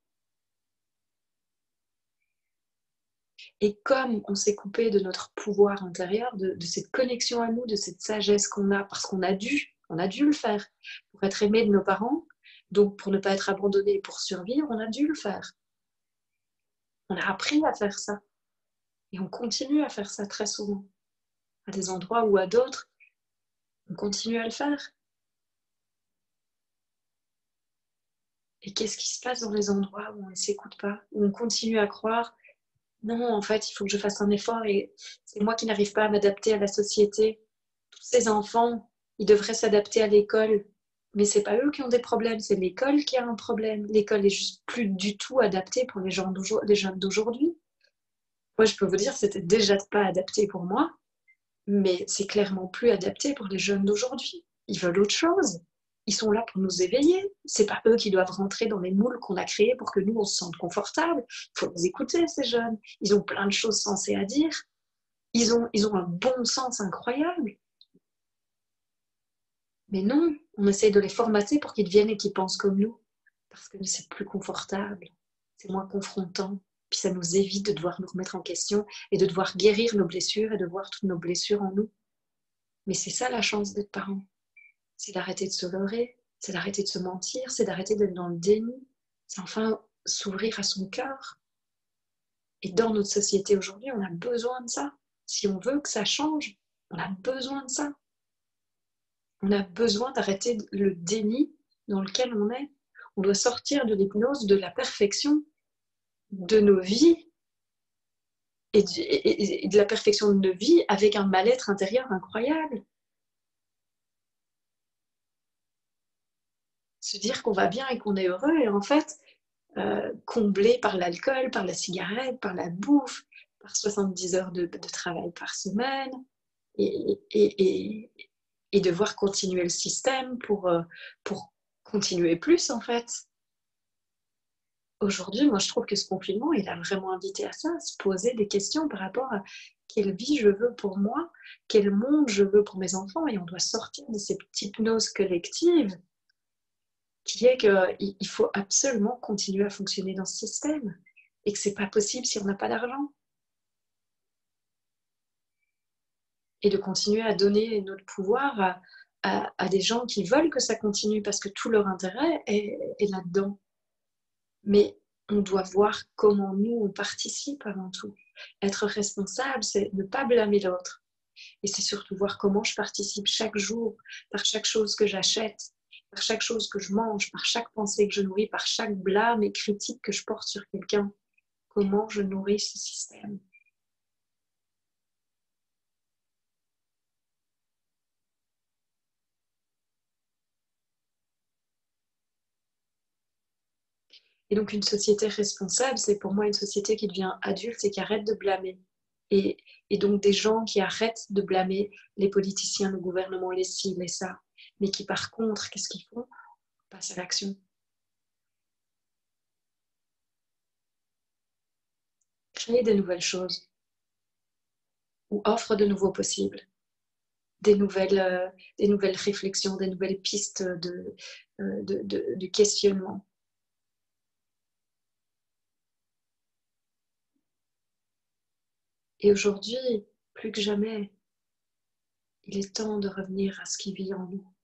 Et comme on s'est coupé de notre pouvoir intérieur, de cette connexion à nous, de cette sagesse qu'on a, parce qu'on on a dû le faire pour être aimé de nos parents, donc pour ne pas être abandonné, pour survivre, on a dû le faire. On a appris à faire ça. Et on continue à faire ça très souvent. À des endroits ou à d'autres, on continue à le faire. Et qu'est-ce qui se passe dans les endroits où on ne s'écoute pas, où on continue à croire non, en fait, il faut que je fasse un effort et c'est moi qui n'arrive pas à m'adapter à la société. Tous ces enfants, ils devraient s'adapter à l'école. Mais c'est pas eux qui ont des problèmes, c'est l'école qui a un problème. L'école est juste plus du tout adaptée pour les jeunes d'aujourd'hui. Moi, je peux vous dire, c'était déjà pas adapté pour moi, mais c'est clairement plus adapté pour les jeunes d'aujourd'hui. Ils veulent autre chose. Ils sont là pour nous éveiller. C'est pas eux qui doivent rentrer dans les moules qu'on a créés pour que nous, on se sente confortable. Il faut les écouter, ces jeunes. Ils ont plein de choses sensées à dire. Ils ont un bon sens incroyable. Mais non, on essaye de les formater pour qu'ils deviennent et qu'ils pensent comme nous. Parce que c'est plus confortable. C'est moins confrontant. Puis ça nous évite de devoir nous remettre en question et de devoir guérir nos blessures et de voir toutes nos blessures en nous. Mais c'est ça la chance d'être parent. C'est d'arrêter de se leurrer, c'est d'arrêter de se mentir, c'est d'arrêter d'être dans le déni, c'est enfin s'ouvrir à son cœur. Et dans notre société aujourd'hui, on a besoin de ça. Si on veut que ça change, on a besoin de ça. On a besoin d'arrêter le déni dans lequel on est. On doit sortir de l'hypnose, de la perfection de nos vies et de la perfection de nos vies avec un mal-être intérieur incroyable. Se dire qu'on va bien et qu'on est heureux et en fait, comblé par l'alcool, par la cigarette, par la bouffe, par 70 heures de travail par semaine, et, et, et, et devoir continuer le système pour continuer plus en fait. Aujourd'hui, moi je trouve que ce confinement, il a vraiment invité à ça, à se poser des questions par rapport à quelle vie je veux pour moi, quel monde je veux pour mes enfants, et on doit sortir de cette hypnose collective qui est qu'il faut absolument continuer à fonctionner dans ce système et que c'est pas possible si on n'a pas d'argent. Et de continuer à donner notre pouvoir à des gens qui veulent que ça continue parce que tout leur intérêt est là-dedans. Mais on doit voir comment nous, on participe avant tout. Être responsable, c'est ne pas blâmer l'autre. Et c'est surtout voir comment je participe chaque jour, par chaque chose que j'achète, par chaque chose que je mange, par chaque pensée que je nourris, par chaque blâme et critique que je porte sur quelqu'un. Comment je nourris ce système. Et donc une société responsable, c'est pour moi une société qui devient adulte et qui arrête de blâmer. Et, et donc des gens qui arrêtent de blâmer les politiciens, le gouvernement, les ci, les ça, mais qui par contre, qu'est-ce qu'ils font? Passent à l'action. Créer de nouvelles choses ou offrent de nouveaux possibles. des nouvelles réflexions, des nouvelles pistes du questionnement. Et aujourd'hui, plus que jamais, il est temps de revenir à ce qui vit en nous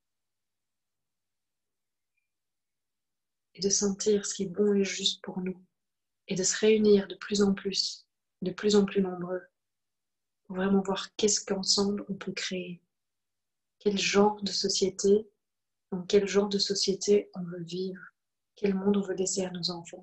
et de sentir ce qui est bon et juste pour nous et de se réunir de plus en plus nombreux pour vraiment voir qu'est-ce qu'ensemble on peut créer, quel genre de société, dans quel genre de société on veut vivre, quel monde on veut laisser à nos enfants.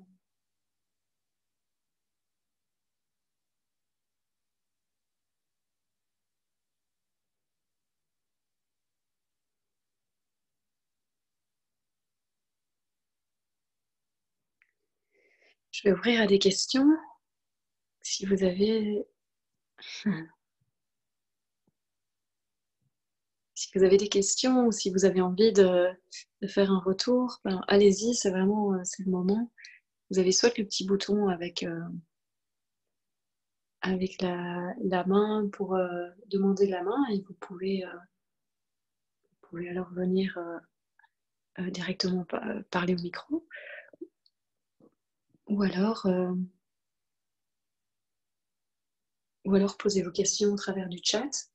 Je vais ouvrir à des questions. Si vous avez des questions ou si vous avez envie de faire un retour, ben, allez-y, c'est vraiment c'est le moment. Vous avez soit le petit bouton avec la main pour demander la main et vous pouvez alors venir directement parler au micro. Ou alors poser vos questions au travers du chat.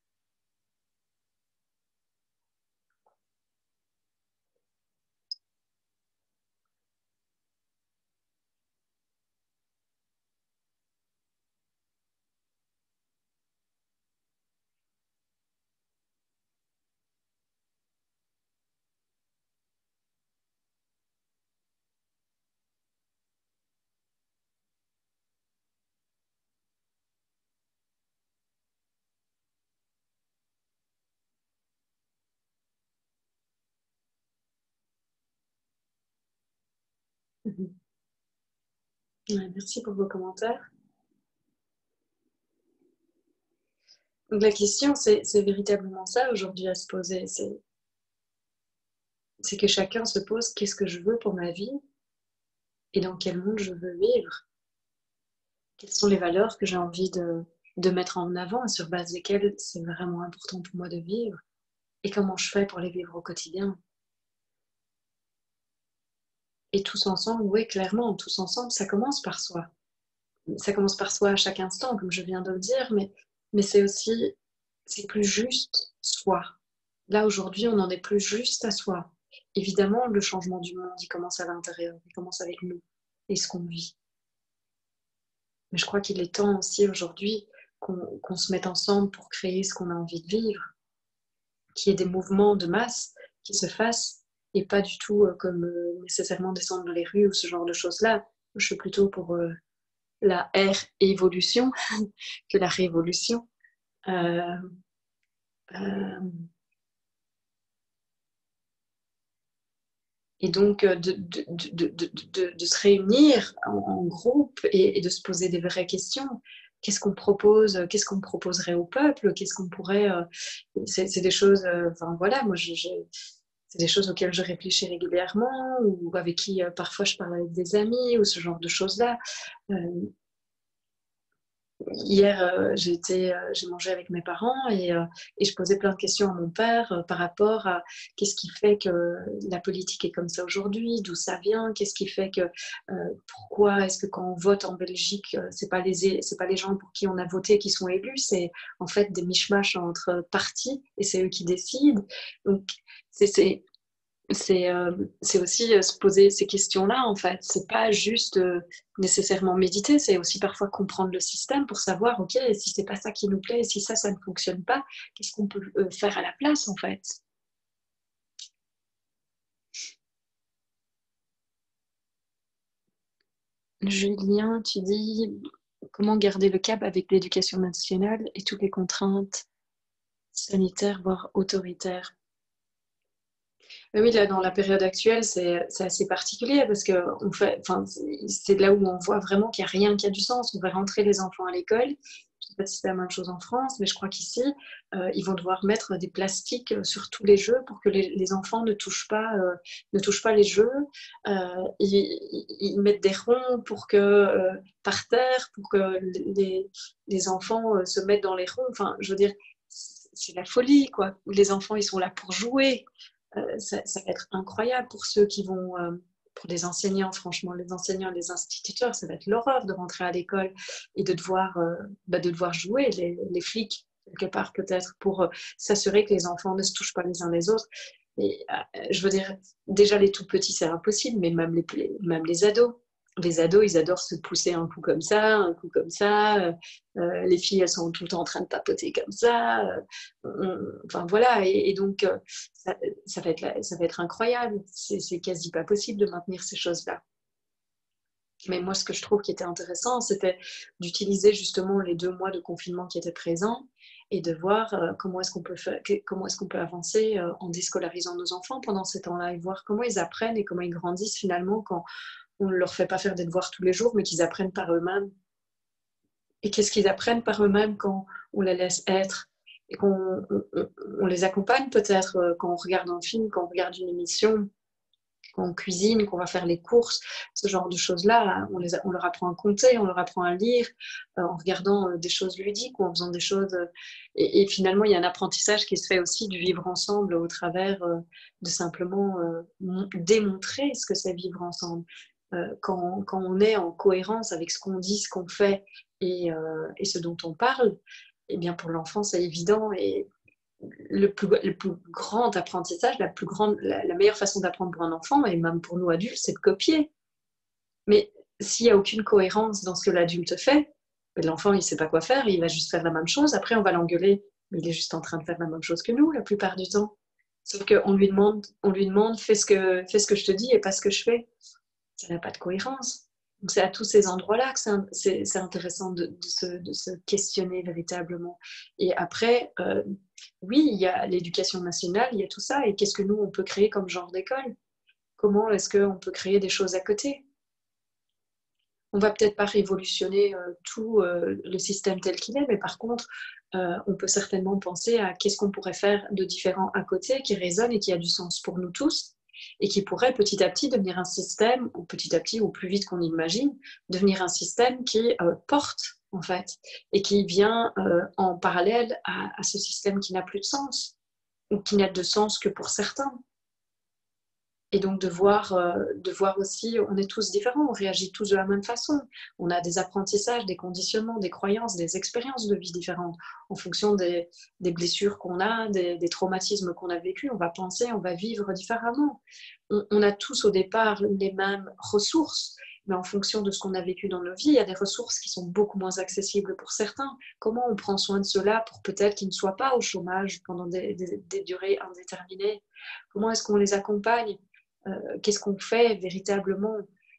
Ouais, merci pour vos commentaires. Donc la question, c'est véritablement ça aujourd'hui à se poser. C'est que chacun se pose qu'est-ce que je veux pour ma vie et dans quel monde je veux vivre. Quelles sont les valeurs que j'ai envie de mettre en avant et sur base desquelles c'est vraiment important pour moi de vivre et comment je fais pour les vivre au quotidien. Et tous ensemble, oui, clairement, tous ensemble, ça commence par soi. Ça commence par soi à chaque instant, comme je viens de le dire, mais c'est aussi, c'est plus juste soi. Là, aujourd'hui, on en est plus juste à soi. Évidemment, le changement du monde, il commence à l'intérieur, il commence avec nous et ce qu'on vit. Mais je crois qu'il est temps aussi aujourd'hui qu'on se mette ensemble pour créer ce qu'on a envie de vivre, qu'il y ait des mouvements de masse qui se fassent et pas du tout comme nécessairement descendre dans les rues ou ce genre de choses-là. Je suis plutôt pour la évolution que la révolution. Euh, euh, et donc de se réunir en groupe et de se poser des vraies questions. Qu'est-ce qu'on propose? Qu'est-ce qu'on proposerait au peuple? Qu'est-ce qu'on pourrait... c'est des choses... Enfin voilà, moi c'est des choses auxquelles je réfléchis régulièrement ou avec qui parfois je parle avec des amis ou ce genre de choses-là. Hier, j'ai mangé avec mes parents et je posais plein de questions à mon père par rapport à qu'est-ce qui fait que la politique est comme ça aujourd'hui, d'où ça vient, qu'est-ce qui fait que pourquoi est-ce que quand on vote en Belgique, c'est pas les gens pour qui on a voté qui sont élus, c'est en fait des mishmash entre partis et c'est eux qui décident. Donc c'est c'est aussi se poser ces questions-là, en fait. C'est pas juste nécessairement méditer, c'est aussi parfois comprendre le système pour savoir, OK, si c'est pas ça qui nous plaît, si ça ne fonctionne pas, qu'est-ce qu'on peut faire à la place, en fait. Julien, tu dis comment garder le cap avec l'éducation nationale et toutes les contraintes sanitaires, voire autoritaires. Mais oui, là, dans la période actuelle, c'est assez particulier parce que c'est là où on voit vraiment qu'il n'y a rien qui a du sens. On va rentrer les enfants à l'école. Je ne sais pas si c'est la même chose en France, mais je crois qu'ici, ils vont devoir mettre des plastiques sur tous les jeux pour que les enfants ne touchent pas les jeux. Ils mettent des ronds par terre pour que les enfants se mettent dans les ronds. Enfin, je veux dire, c'est la folie, quoi. Les enfants, ils sont là pour jouer. Ça va être incroyable pour ceux qui vont... pour les enseignants, franchement, les enseignants, les instituteurs, ça va être l'horreur de rentrer à l'école et de devoir jouer, les flics, quelque part peut-être, pour s'assurer que les enfants ne se touchent pas les uns les autres. Et je veux dire, déjà les tout petits, c'est impossible, mais même les ados. Les ados, ils adorent se pousser un coup comme ça, un coup comme ça. Les filles, elles sont tout le temps en train de papoter comme ça. Enfin voilà, et donc ça va être incroyable. C'est quasi pas possible de maintenir ces choses-là. Mais moi, ce que je trouve qui était intéressant, c'était d'utiliser justement les 2 mois de confinement qui étaient présents et de voir comment est-ce qu'on peut avancer en déscolarisant nos enfants pendant ces temps-là et voir comment ils apprennent et comment ils grandissent finalement quand on ne leur fait pas faire des devoirs tous les jours, mais qu'ils apprennent par eux-mêmes. Et qu'est-ce qu'ils apprennent par eux-mêmes quand on les laisse être et qu'on les accompagne peut-être quand on regarde un film, quand on regarde une émission, quand on cuisine, qu'on va faire les courses, ce genre de choses-là, on leur apprend à compter, on leur apprend à lire, en regardant des choses ludiques ou en faisant des choses... et finalement, il y a un apprentissage qui se fait aussi du vivre ensemble au travers de simplement démontrer ce que c'est vivre ensemble. Quand on est en cohérence avec ce qu'on dit, ce qu'on fait et ce dont on parle, eh bien pour l'enfant, c'est évident. Et le plus grand apprentissage, la meilleure façon d'apprendre pour un enfant, et même pour nous adultes, c'est de copier. Mais s'il n'y a aucune cohérence dans ce que l'adulte fait, l'enfant, il ne sait pas quoi faire, il va juste faire la même chose. Après, on va l'engueuler, mais il est juste en train de faire la même chose que nous la plupart du temps. Sauf qu'on lui demande fais ce que je te dis et pas ce que je fais. Ça n'a pas de cohérence. Donc c'est à tous ces endroits-là que c'est intéressant de se questionner véritablement. Et après, oui, il y a l'éducation nationale, il y a tout ça. Et qu'est-ce que nous, on peut créer comme genre d'école? Comment est-ce qu'on peut créer des choses à côté? On va peut-être pas révolutionner tout le système tel qu'il est, mais par contre, on peut certainement penser à qu'est-ce qu'on pourrait faire de différent à côté, qui résonne et qui a du sens pour nous tous, et qui pourrait petit à petit devenir un système, ou petit à petit, ou plus vite qu'on imagine, devenir un système qui porte, en fait, et qui vient en parallèle à ce système qui n'a plus de sens, ou qui n'a de sens que pour certains. Et donc de voir aussi, on est tous différents, on réagit tous de la même façon. On a des apprentissages, des conditionnements, des croyances, des expériences de vie différentes. En fonction des blessures qu'on a, des traumatismes qu'on a vécus, on va penser, on va vivre différemment. On a tous au départ les mêmes ressources, mais en fonction de ce qu'on a vécu dans nos vies, il y a des ressources qui sont beaucoup moins accessibles pour certains. Comment on prend soin de ceux-là pour peut-être qu'ils ne soient pas au chômage pendant des durées indéterminées? Comment est-ce qu'on les accompagne? Qu'est-ce qu'on fait véritablement?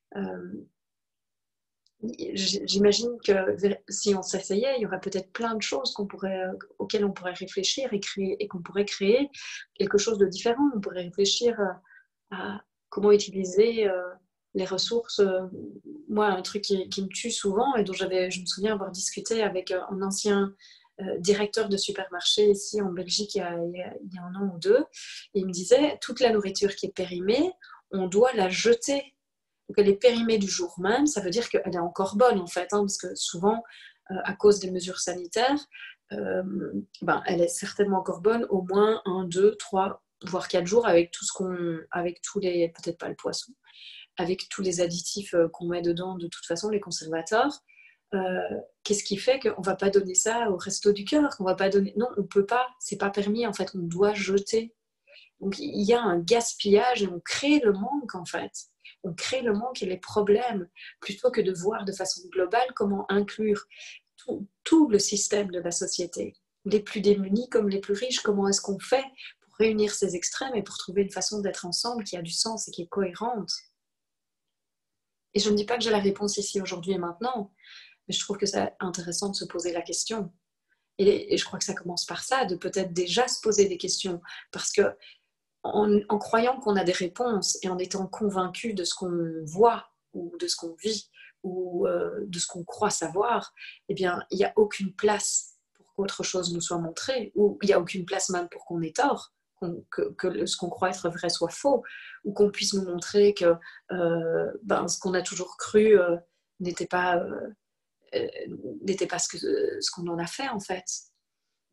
J'imagine que si on s'essayait, il y aurait peut-être plein de choses auxquelles on pourrait réfléchir et créer, et qu'on pourrait créer quelque chose de différent. On pourrait réfléchir à comment utiliser les ressources. Moi, un truc qui me tue souvent et dont je me souviens avoir discuté avec un ancien directeur de supermarché ici en Belgique il y a 1 an ou 2, et il me disait toute la nourriture qui est périmée, on doit la jeter. Donc elle est périmée du jour même, ça veut dire qu'elle est encore bonne en fait, parce que souvent, à cause des mesures sanitaires, elle est certainement encore bonne au moins 1, 2, 3, voire 4 jours avec tous les, peut-être pas le poisson, avec tous les additifs qu'on met dedans, de toute façon, les conservateurs. Qu'est-ce qui fait qu'on ne va pas donner ça au resto du cœur, qu'on va pas donner... Non, on ne peut pas, c'est pas permis en fait, on doit jeter. Donc il y a un gaspillage et on crée le manque en fait. On crée le manque et les problèmes plutôt que de voir de façon globale comment inclure tout le système de la société, les plus démunis comme les plus riches. Comment est-ce qu'on fait pour réunir ces extrêmes et pour trouver une façon d'être ensemble qui a du sens et qui est cohérente? Et je ne dis pas que j'ai la réponse ici, aujourd'hui et maintenant, mais je trouve que c'est intéressant de se poser la question. Et je crois que ça commence par ça, de peut-être déjà se poser des questions. Parce que en croyant qu'on a des réponses et en étant convaincu de ce qu'on voit ou de ce qu'on vit ou de ce qu'on croit savoir, eh bien, il n'y a aucune place pour qu'autre chose nous soit montrée, ou il n'y a aucune place même pour qu'on ait tort, que ce qu'on croit être vrai soit faux, ou qu'on puisse nous montrer que ce qu'on a toujours cru n'était pas ce qu'on en a fait en fait.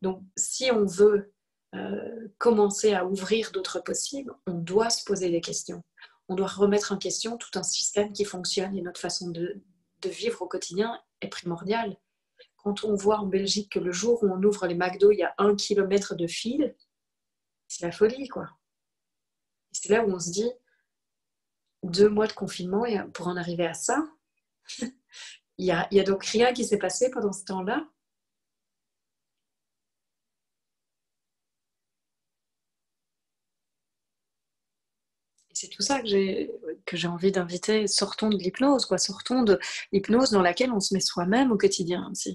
Donc, si on veut commencer à ouvrir d'autres possibles, on doit se poser des questions. On doit remettre en question tout un système qui fonctionne et notre façon de vivre au quotidien est primordiale. Quand on voit en Belgique que le jour où on ouvre les McDo, il y a 1 kilomètre de file, c'est la folie, quoi. Et c'est là où on se dit, 2 mois de confinement, et pour en arriver à ça, il y a donc rien qui s'est passé pendant ce temps-là. Et c'est tout ça que j'ai envie d'inviter. Sortons de l'hypnose, quoi. Sortons de l'hypnose dans laquelle on se met soi-même au quotidien aussi.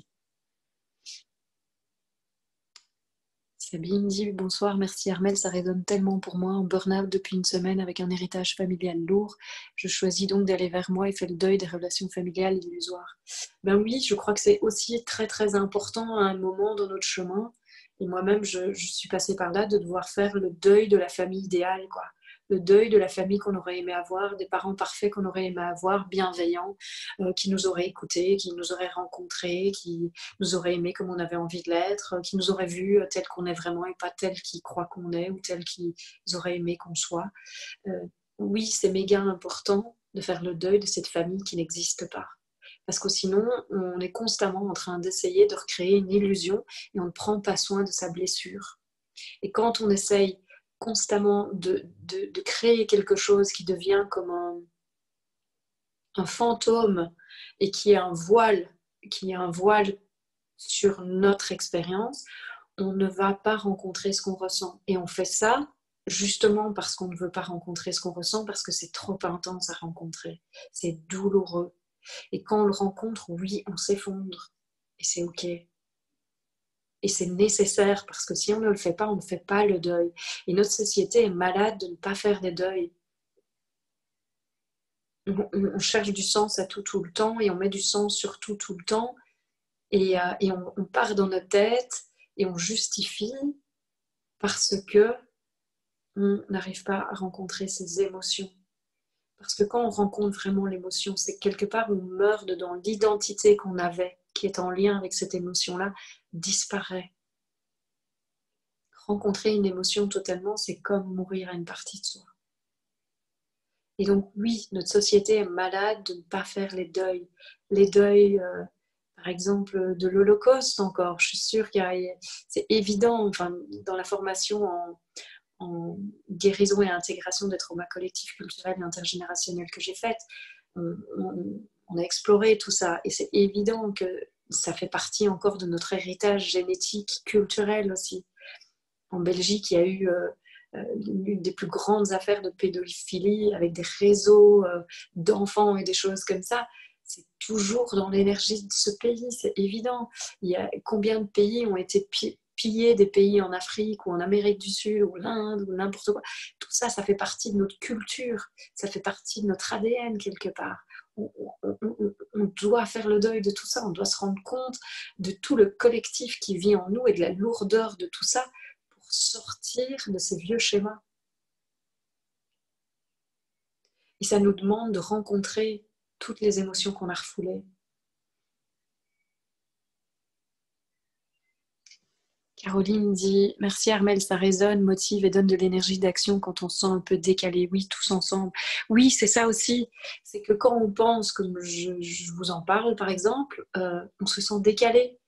Sabine dit bonsoir, merci Armel, ça résonne tellement pour moi. En burn-out depuis une semaine avec un héritage familial lourd. Je choisis donc d'aller vers moi et fais le deuil des relations familiales illusoires. Ben oui, je crois que c'est aussi très très important à un moment dans notre chemin. Et moi-même, je suis passée par là de devoir faire le deuil de la famille idéale, quoi. Le deuil de la famille qu'on aurait aimé avoir, des parents parfaits qu'on aurait aimé avoir, bienveillants, qui nous auraient écoutés, qui nous auraient rencontrés, qui nous auraient aimés comme on avait envie de l'être, qui nous auraient vus tel qu'on est vraiment et pas tel qu'ils croient qu'on est ou tel qu'ils auraient aimé qu'on soit. Oui, c'est méga important de faire le deuil de cette famille qui n'existe pas. Parce que sinon, on est constamment en train d'essayer de recréer une illusion et on ne prend pas soin de sa blessure. Et quand on essaye constamment de créer quelque chose qui devient comme un fantôme et qui est un voile sur notre expérience, on ne va pas rencontrer ce qu'on ressent. Et on fait ça justement parce qu'on ne veut pas rencontrer ce qu'on ressent, parce que c'est trop intense à rencontrer. C'est douloureux. Et quand on le rencontre, oui, on s'effondre. Et c'est OK. Et c'est nécessaire parce que si on ne le fait pas, on ne fait pas le deuil. Et notre société est malade de ne pas faire des deuils. On cherche du sens à tout le temps et on met du sens sur tout le temps. Et on part dans notre tête et on justifie parce que on n'arrive pas à rencontrer ces émotions. Parce que quand on rencontre vraiment l'émotion, c'est que quelque part on meurt dedans. L'identité qu'on avait, qui est en lien avec cette émotion-là, disparaît. Rencontrer une émotion totalement, c'est comme mourir à une partie de soi. Et donc oui, notre société est malade de ne pas faire les deuils. Les deuils, par exemple, de l'Holocauste encore. Je suis sûre c'est évident, enfin, dans la formation en guérison et intégration des traumas collectifs, culturels et intergénérationnels que j'ai faite, on a exploré tout ça. Et c'est évident que ça fait partie encore de notre héritage génétique, culturel aussi. En Belgique, il y a eu l'une des plus grandes affaires de pédophilie avec des réseaux d'enfants et des choses comme ça. C'est toujours dans l'énergie de ce pays, c'est évident. Il y a combien de pays ont été pillés, des pays en Afrique ou en Amérique du Sud ou l'Inde ou n'importe quoi. Tout ça, ça fait partie de notre culture, ça fait partie de notre ADN quelque part. On doit faire le deuil de tout ça, on doit se rendre compte de tout le collectif qui vit en nous et de la lourdeur de tout ça pour sortir de ces vieux schémas. Et ça nous demande de rencontrer toutes les émotions qu'on a refoulées. Caroline dit « Merci Armel, ça résonne, motive et donne de l'énergie d'action quand on se sent un peu décalé. Oui, tous ensemble. » Oui, c'est ça aussi. C'est que quand on pense, comme je vous en parle par exemple, on se sent décalé.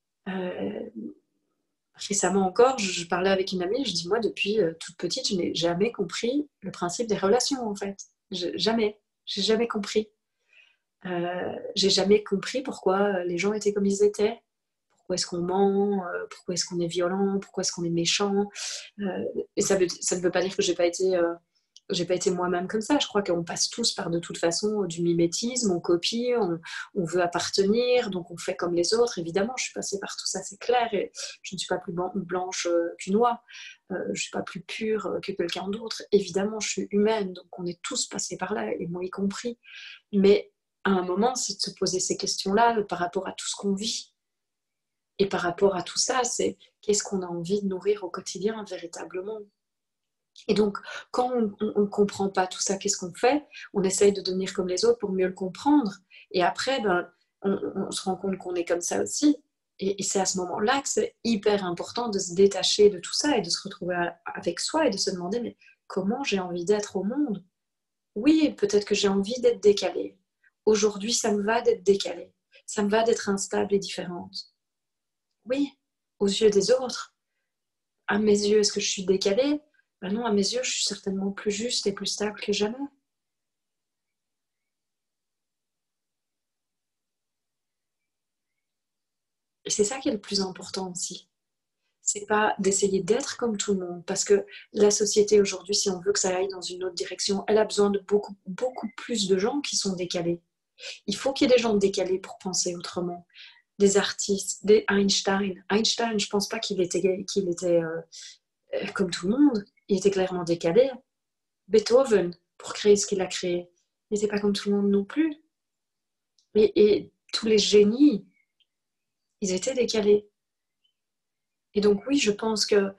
Récemment encore, je parlais avec une amie, je dis moi depuis toute petite, je n'ai jamais compris le principe des relations en fait. Jamais. J'ai jamais compris. J'ai jamais compris pourquoi les gens étaient comme ils étaient. Pourquoi est-ce qu'on ment, pourquoi est-ce qu'on est violent, pourquoi est-ce qu'on est méchant. Et ça ne veut pas dire que j'ai pas été moi-même comme ça. Je crois qu'on passe tous par de toute façon du mimétisme, on copie, on veut appartenir, donc on fait comme les autres. Évidemment, je suis passée par tout ça, c'est clair. Et je ne suis pas plus blanche qu'une oie. Je ne suis pas plus pure que quelqu'un d'autre. Évidemment, je suis humaine, donc on est tous passés par là, et moi y compris. Mais à un moment, c'est de se poser ces questions-là par rapport à tout ce qu'on vit. Et par rapport à tout ça, c'est qu'est-ce qu'on a envie de nourrir au quotidien véritablement. Et donc, quand on ne comprend pas tout ça, qu'est-ce qu'on fait? On essaye de devenir comme les autres pour mieux le comprendre. Et après, on se rend compte qu'on est comme ça aussi. Et c'est à ce moment-là que c'est hyper important de se détacher de tout ça et de se retrouver avec soi et de se demander, mais comment j'ai envie d'être au monde? Oui, peut-être que j'ai envie d'être décalée. Aujourd'hui, ça me va d'être décalée. Ça me va d'être instable et différente. Oui, aux yeux des autres. À mes yeux, est-ce que je suis décalée? Ben non, à mes yeux, je suis certainement plus juste et plus stable que jamais. Et c'est ça qui est le plus important aussi. C'est pas d'essayer d'être comme tout le monde, parce que la société aujourd'hui, si on veut que ça aille dans une autre direction, elle a besoin de beaucoup, beaucoup plus de gens qui sont décalés. Il faut qu'il y ait des gens décalés pour penser autrement. Des artistes, des Einstein. Einstein, je pense pas qu'il était comme tout le monde. Il était clairement décalé. Beethoven, pour créer ce qu'il a créé, il n'était pas comme tout le monde non plus. Et tous les génies, ils étaient décalés. Et donc oui, je pense que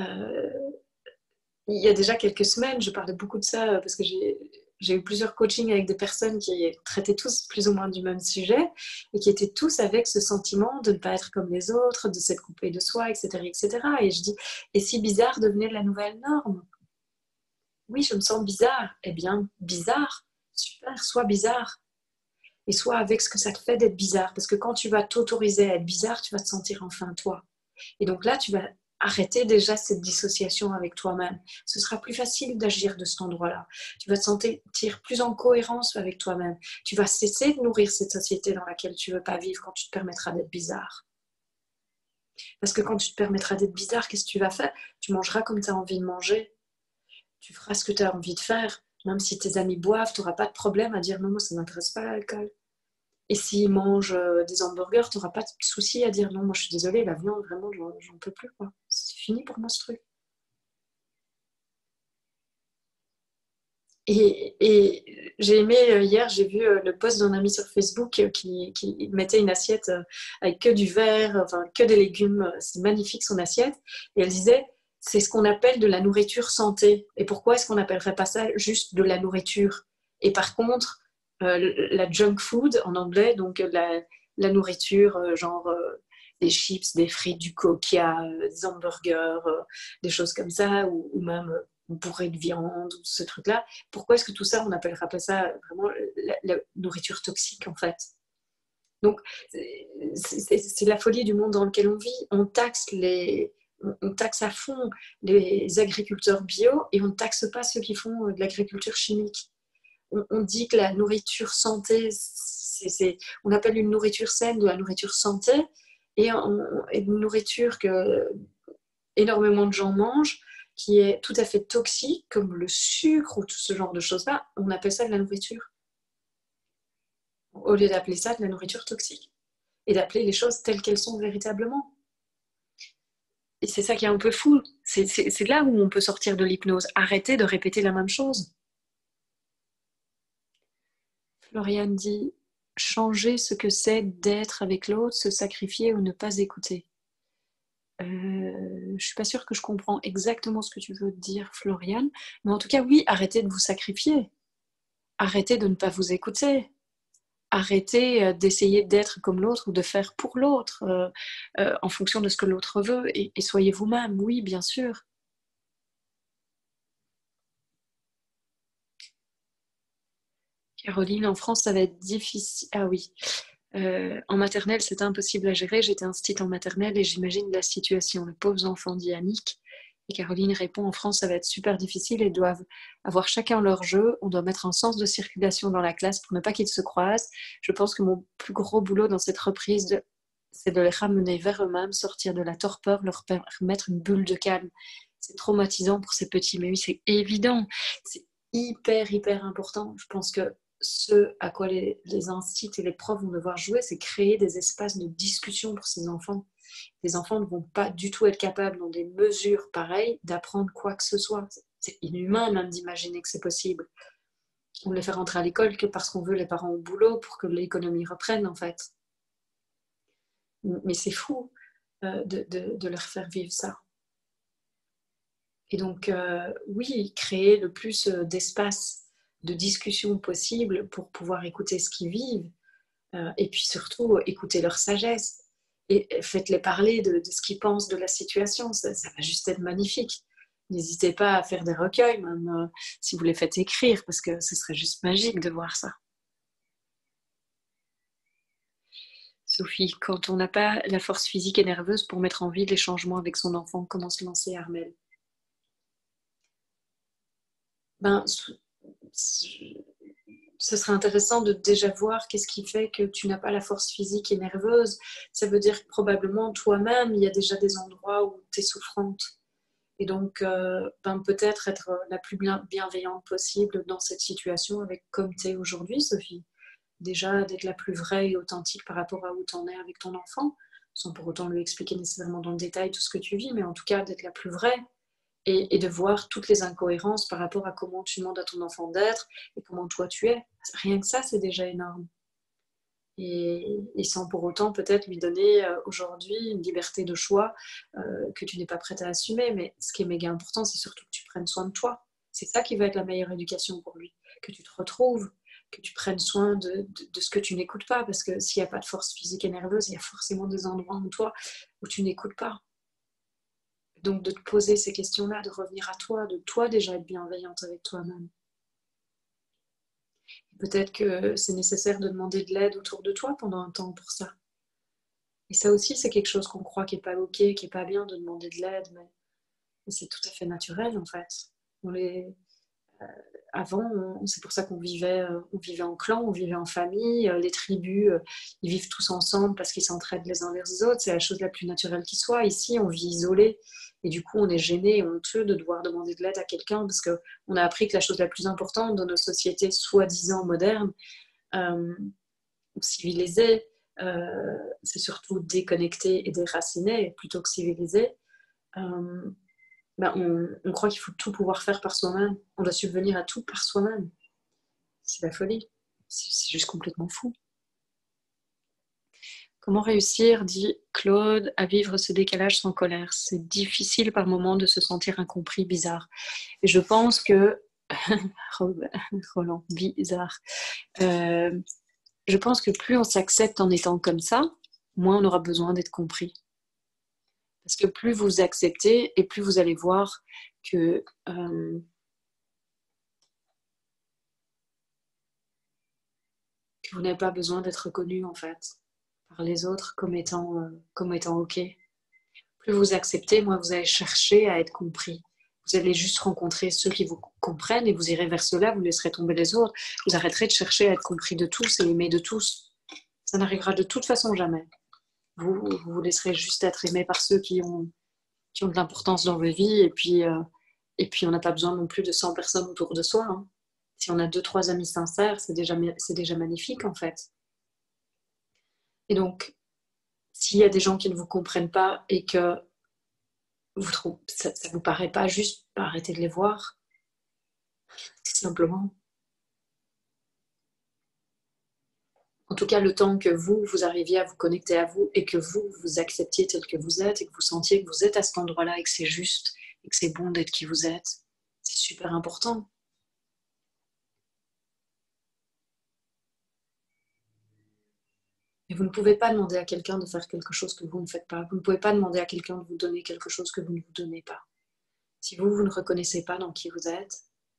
il y a déjà quelques semaines, je parlais beaucoup de ça parce que j'ai eu plusieurs coachings avec des personnes qui traitaient tous plus ou moins du même sujet et qui étaient tous avec ce sentiment de ne pas être comme les autres, de s'être coupé de soi, etc., etc. Et je dis, et si bizarre devenait la nouvelle norme? Oui, je me sens bizarre. Eh bien, bizarre, super, sois bizarre. Et sois avec ce que ça te fait d'être bizarre. Parce que quand tu vas t'autoriser à être bizarre, tu vas te sentir enfin toi. Et donc là, tu vas arrêter déjà cette dissociation avec toi-même. Ce sera plus facile d'agir de cet endroit-là. Tu vas te sentir plus en cohérence avec toi-même. Tu vas cesser de nourrir cette société dans laquelle tu ne veux pas vivre quand tu te permettras d'être bizarre. Parce que quand tu te permettras d'être bizarre, qu'est-ce que tu vas faire? Tu mangeras comme tu as envie de manger. Tu feras ce que tu as envie de faire. Même si tes amis boivent, tu n'auras pas de problème à dire non, moi ça ne m'intéresse pas l'alcool. Et s'ils mangent des hamburgers, tu n'auras pas de souci à dire non, moi je suis désolée, la viande, vraiment, j'en peux plus. Quoi. C'est fini pour moi ce truc. Et j'ai aimé, hier, j'ai vu le post d'un ami sur Facebook qui mettait une assiette avec que du verre, enfin que des légumes. C'est magnifique son assiette. Et elle disait, c'est ce qu'on appelle de la nourriture santé. Et pourquoi est-ce qu'on n'appellerait pas ça juste de la nourriture? Et par contre, la junk food en anglais, donc la nourriture genre des chips, des frites, du coca, des hamburgers, des choses comme ça, ou même bourré de viande, ou ce truc-là. Pourquoi est-ce que tout ça, on n'appellera pas ça vraiment la nourriture toxique en fait? Donc, c'est la folie du monde dans lequel on vit. On taxe à fond les agriculteurs bio et on ne taxe pas ceux qui font de l'agriculture chimique. On dit que la nourriture santé, on appelle une nourriture saine de la nourriture santé et une nourriture que énormément de gens mangent qui est tout à fait toxique, comme le sucre ou tout ce genre de choses-là, on appelle ça de la nourriture. Au lieu d'appeler ça de la nourriture toxique. Et d'appeler les choses telles qu'elles sont véritablement. Et c'est ça qui est un peu fou. C'est là où on peut sortir de l'hypnose. Arrêter de répéter la même chose. Floriane dit changer ce que c'est d'être avec l'autre, se sacrifier ou ne pas écouter. Je suis pas sûre que je comprends exactement ce que tu veux dire, Floriane. Mais en tout cas, oui, arrêtez de vous sacrifier. Arrêtez de ne pas vous écouter. Arrêtez d'essayer d'être comme l'autre ou de faire pour l'autre en fonction de ce que l'autre veut et soyez vous-même, oui, bien sûr. Caroline, en France, ça va être difficile. Ah oui. En maternelle, c'était impossible à gérer. J'étais instite en maternelle et j'imagine la situation. Les pauvres enfants, dit Annick. Et Caroline répond, en France, ça va être super difficile. Ils doivent avoir chacun leur jeu. On doit mettre un sens de circulation dans la classe pour ne pas qu'ils se croisent. Je pense que mon plus gros boulot dans cette reprise, c'est de les ramener vers eux-mêmes, sortir de la torpeur, leur permettre une bulle de calme. C'est traumatisant pour ces petits, mais oui, c'est évident. C'est hyper, hyper important. Je pense que ce à quoi les instituts et les profs vont devoir jouer, c'est créer des espaces de discussion pour ces enfants. Les enfants ne vont pas du tout être capables, dans des mesures pareilles, d'apprendre quoi que ce soit. C'est inhumain même d'imaginer que c'est possible. On les fait rentrer à l'école que parce qu'on veut les parents au boulot pour que l'économie reprenne, en fait. Mais c'est fou de leur faire vivre ça. Et donc, oui, créer le plus d'espace de discussion possible pour pouvoir écouter ce qu'ils vivent et puis surtout écouter leur sagesse et faites-les parler de ce qu'ils pensent de la situation. Ça va juste être magnifique. N'hésitez pas à faire des recueils, même si vous les faites écrire, parce que ce serait juste magique de voir ça. Sophie, quand on n'a pas la force physique et nerveuse pour mettre en vie les changements avec son enfant, comment se lancer, Armelle? Ce serait intéressant de déjà voir qu'est-ce qui fait que tu n'as pas la force physique et nerveuse. Ça veut dire que probablement toi-même, il y a déjà des endroits où tu es souffrante. Et donc, peut-être être la plus bienveillante possible dans cette situation avec comme tu es aujourd'hui, Sophie. Déjà, d'être la plus vraie et authentique par rapport à où tu en es avec ton enfant, sans pour autant lui expliquer nécessairement dans le détail tout ce que tu vis, mais en tout cas d'être la plus vraie et de voir toutes les incohérences par rapport à comment tu demandes à ton enfant d'être et comment toi tu es. Rien que ça, c'est déjà énorme. Et sans pour autant peut-être lui donner aujourd'hui une liberté de choix que tu n'es pas prête à assumer. Mais ce qui est méga important, c'est surtout que tu prennes soin de toi. C'est ça qui va être la meilleure éducation pour lui. Que tu te retrouves, que tu prennes soin de ce que tu n'écoutes pas. Parce que s'il n'y a pas de force physique et nerveuse, il y a forcément des endroits en toi où tu n'écoutes pas. Donc de te poser ces questions-là, de revenir à toi, de toi déjà être bienveillante avec toi-même. Peut-être que c'est nécessaire de demander de l'aide autour de toi pendant un temps pour ça. Et ça aussi, c'est quelque chose qu'on croit qui n'est pas ok, qui n'est pas bien de demander de l'aide, mais c'est tout à fait naturel en fait. Avant, c'est pour ça qu'on vivait en clan, on vivait en famille, les tribus, ils vivent tous ensemble parce qu'ils s'entraident les uns vers les autres, c'est la chose la plus naturelle qui soit. Ici, on vit isolé et du coup, on est gêné et honteux de devoir demander de l'aide à quelqu'un parce qu'on a appris que la chose la plus importante dans nos sociétés soi-disant modernes, civilisées, c'est surtout déconnecté et déraciné plutôt que civilisé. On croit qu'il faut tout pouvoir faire par soi-même. On doit subvenir à tout par soi-même. C'est la folie. C'est juste complètement fou. Comment réussir, dit Claude, à vivre ce décalage sans colère? C'est difficile par moments de se sentir incompris, bizarre. Et je pense que... Roland, bizarre. Je pense que plus on s'accepte en étant comme ça, moins on aura besoin d'être compris. Parce que plus vous acceptez et plus vous allez voir que vous n'avez pas besoin d'être reconnu en fait par les autres comme étant ok. Plus vous acceptez, moins vous allez chercher à être compris. Vous allez juste rencontrer ceux qui vous comprennent et vous irez vers ceux-là, vous laisserez tomber les autres. Vous arrêterez de chercher à être compris de tous et aimé de tous. Ça n'arrivera de toute façon jamais. Vous laisserez juste être aimé par ceux qui ont de l'importance dans vos vies et puis on n'a pas besoin non plus de 100 personnes autour de soi. Hein. Si on a 2-3 amis sincères, c'est déjà magnifique en fait. Et donc, s'il y a des gens qui ne vous comprennent pas et que ça ne vous paraît pas juste, arrêtez de les voir, tout simplement. En tout cas, le temps que vous arriviez à vous connecter à vous et que vous acceptiez tel que vous êtes et que vous sentiez que vous êtes à cet endroit-là et que c'est juste et que c'est bon d'être qui vous êtes, c'est super important. Et vous ne pouvez pas demander à quelqu'un de faire quelque chose que vous ne faites pas. Vous ne pouvez pas demander à quelqu'un de vous donner quelque chose que vous ne vous donnez pas. Si vous ne reconnaissez pas dans qui vous êtes,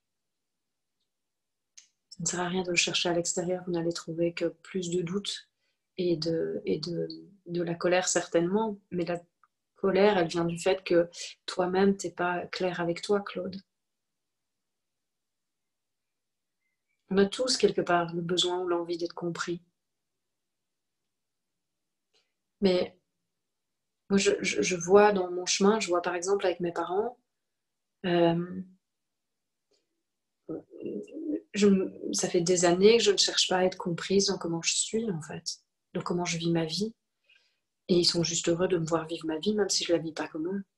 ça ne sert à rien de le chercher à l'extérieur. Vous n'allez trouver que plus de doutes et de la colère certainement. Mais la colère, elle vient du fait que toi-même, tu n'es pas clair avec toi, Claude. On a tous quelque part le besoin ou l'envie d'être compris. Mais moi, je vois dans mon chemin, je vois par exemple avec mes parents, ça fait des années que je ne cherche pas à être comprise dans comment je suis en fait, dans comment je vis ma vie. Et ils sont juste heureux de me voir vivre ma vie, même si je la vis pas comme eux.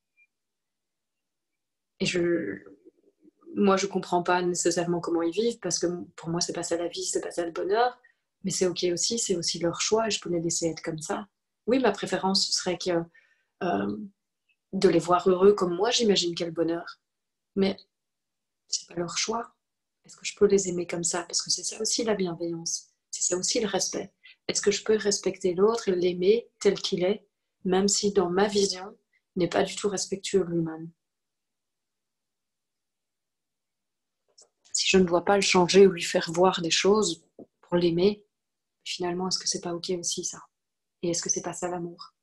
Et moi, je comprends pas nécessairement comment ils vivent, parce que pour moi, c'est pas ça la vie, c'est pas ça le bonheur. Mais c'est ok aussi, c'est aussi leur choix, et je peux les laisser être comme ça. Oui, ma préférence, ce serait de les voir heureux comme moi, j'imagine quel bonheur. Mais c'est pas leur choix. Est-ce que je peux les aimer comme ça? Parce que c'est ça aussi la bienveillance. C'est ça aussi le respect. Est-ce que je peux respecter l'autre et l'aimer tel qu'il est même si dans ma vision, n'est pas du tout respectueux de lui-même. Si je ne dois pas le changer ou lui faire voir des choses pour l'aimer, finalement, est-ce que c'est pas ok aussi ça? Et est-ce que c'est pas ça l'amour?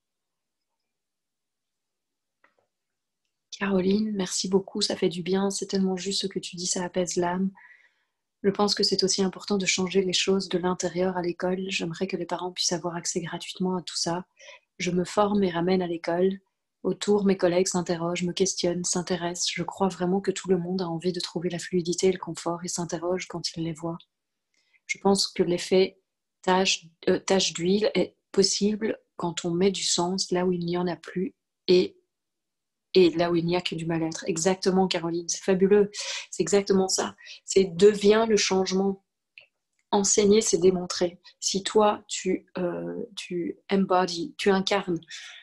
Caroline, merci beaucoup, ça fait du bien, c'est tellement juste ce que tu dis, ça apaise l'âme. Je pense que c'est aussi important de changer les choses de l'intérieur à l'école. J'aimerais que les parents puissent avoir accès gratuitement à tout ça. Je me forme et ramène à l'école. Autour, mes collègues s'interrogent, me questionnent, s'intéressent. Je crois vraiment que tout le monde a envie de trouver la fluidité et le confort et s'interroge quand il les voit. Je pense que l'effet tache d'huile est possible quand on met du sens là où il n'y en a plus et là où il n'y a que du mal-être. Exactement, Caroline, c'est fabuleux. C'est exactement ça. C'est devient le changement. Enseigner, c'est démontrer. Si toi, tu embodies, tu incarnes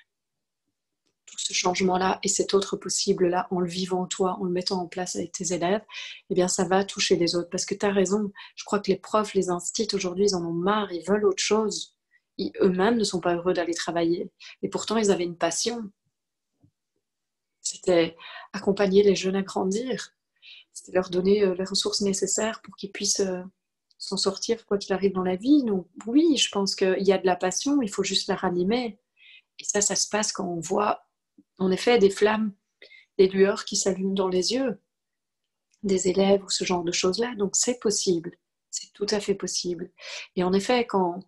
tout ce changement-là et cet autre possible-là en le vivant toi, en le mettant en place avec tes élèves, eh bien, ça va toucher les autres. Parce que tu as raison, je crois que les profs, les instituts, aujourd'hui, ils en ont marre, ils veulent autre chose. Eux-mêmes ne sont pas heureux d'aller travailler. Et pourtant, ils avaient une passion. C'était accompagner les jeunes à grandir. C'était leur donner les ressources nécessaires pour qu'ils puissent s'en sortir quoi qu'il arrive dans la vie. Donc oui, je pense qu'il y a de la passion, il faut juste la ranimer. Et ça se passe quand on voit en effet des flammes, des lueurs qui s'allument dans les yeux des élèves ou ce genre de choses-là. Donc c'est possible, c'est tout à fait possible. Et en effet, quand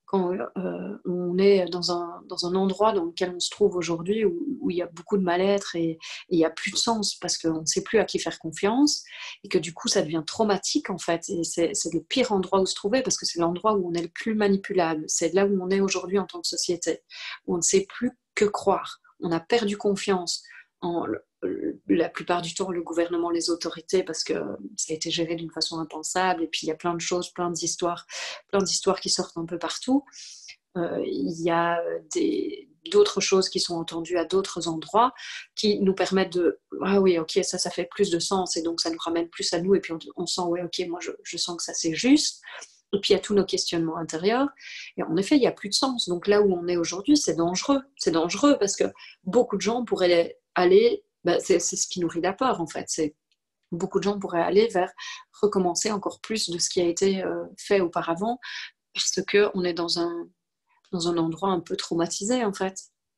on est dans un endroit dans lequel on se trouve aujourd'hui où il y a beaucoup de mal-être et il n'y a plus de sens parce qu'on ne sait plus à qui faire confiance et que du coup ça devient traumatique en fait. Et c'est le pire endroit où se trouver parce que c'est l'endroit où on est le plus manipulable. C'est là où on est aujourd'hui en tant que société, où on ne sait plus que croire. On a perdu confiance en la plupart du temps le gouvernement, les autorités, parce que ça a été géré d'une façon impensable, et puis il y a plein de choses, plein d'histoires qui sortent un peu partout. Il y a d'autres choses qui sont entendues à d'autres endroits qui nous permettent de ah oui ok ça fait plus de sens et donc ça nous ramène plus à nous et puis on sent ouais ok moi je sens que ça c'est juste. Et puis il y a tous nos questionnements intérieurs et en effet il n'y a plus de sens. Donc là où on est aujourd'hui c'est dangereux parce que beaucoup de gens pourraient aller c'est ce qui nourrit la peur en fait. C'est beaucoup de gens pourraient aller vers recommencer encore plus de ce qui a été fait auparavant parce qu'on est dans un endroit un peu traumatisé en fait,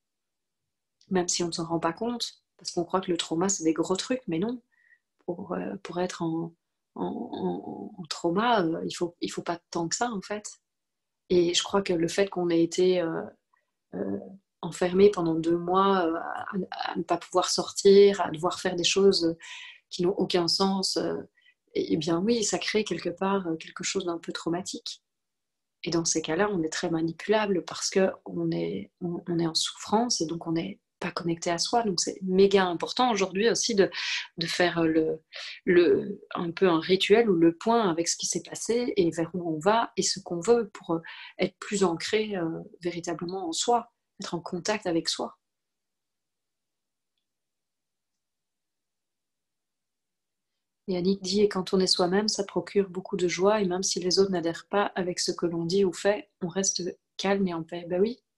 même si on ne s'en rend pas compte, parce qu'on croit que le trauma c'est des gros trucs, mais non, pour être en trauma, il faut pas tant que ça en fait. Et je crois que le fait qu'on ait été euh, enfermé pendant 2 mois à ne pas pouvoir sortir, à devoir faire des choses qui n'ont aucun sens, eh bien oui, ça crée quelque part quelque chose d'un peu traumatique. Et dans ces cas-là, on est très manipulable parce qu'on est, on est en souffrance et donc on n'est pas connecté à soi. Donc c'est méga important aujourd'hui aussi de faire un peu un rituel ou le point avec ce qui s'est passé et vers où on va et ce qu'on veut pour être plus ancré véritablement en soi, être en contact avec soi. Et Annick dit, et quand on est soi-même, ça procure beaucoup de joie, et même si les autres n'adhèrent pas avec ce que l'on dit ou fait, on reste calme et en paix. Ben oui.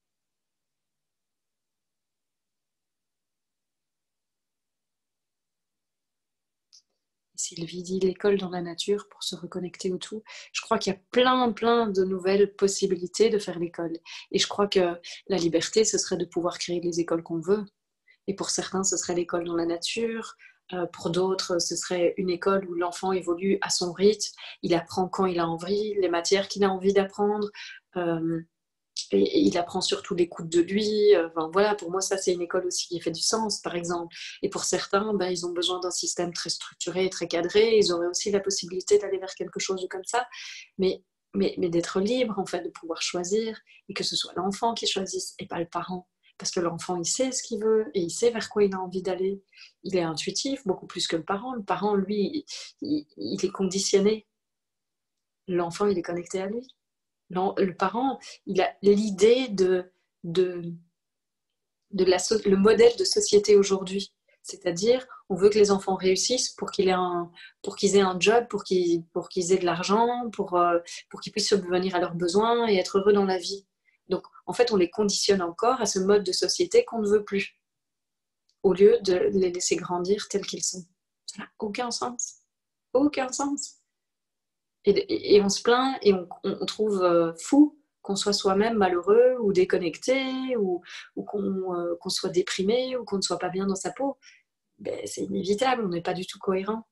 Sylvie dit l'école dans la nature pour se reconnecter au tout. Je crois qu'il y a plein de nouvelles possibilités de faire l'école. Et je crois que la liberté, ce serait de pouvoir créer les écoles qu'on veut. Et pour certains, ce serait l'école dans la nature. Pour d'autres, ce serait une école où l'enfant évolue à son rythme. Il apprend quand il a envie, les matières qu'il a envie d'apprendre. Et il apprend surtout l'écoute de lui. Enfin, voilà, pour moi, ça, c'est une école aussi qui fait du sens, par exemple. Et pour certains, ben, ils ont besoin d'un système très structuré, très cadré. Ils auraient aussi la possibilité d'aller vers quelque chose de comme ça. Mais d'être libre, en fait, de pouvoir choisir et que ce soit l'enfant qui choisisse et pas le parent. Parce que l'enfant, il sait ce qu'il veut et il sait vers quoi il a envie d'aller. Il est intuitif, beaucoup plus que le parent. Le parent, lui, il est conditionné. L'enfant, il est connecté à lui. Le parent, il a l'idée de, le modèle de société aujourd'hui. C'est-à-dire, on veut que les enfants réussissent pour qu'ils aient un job, pour qu'ils aient de l'argent, pour qu'ils puissent subvenir à leurs besoins et être heureux dans la vie. Donc, en fait, on les conditionne encore à ce mode de société qu'on ne veut plus, au lieu de les laisser grandir tels qu'ils sont. Ça n'a aucun sens. Aucun sens. Et on se plaint et on trouve fou qu'on soit soi-même malheureux ou déconnecté ou qu'on soit déprimé ou qu'on ne soit pas bien dans sa peau. Ben, c'est inévitable, on n'est pas du tout cohérent.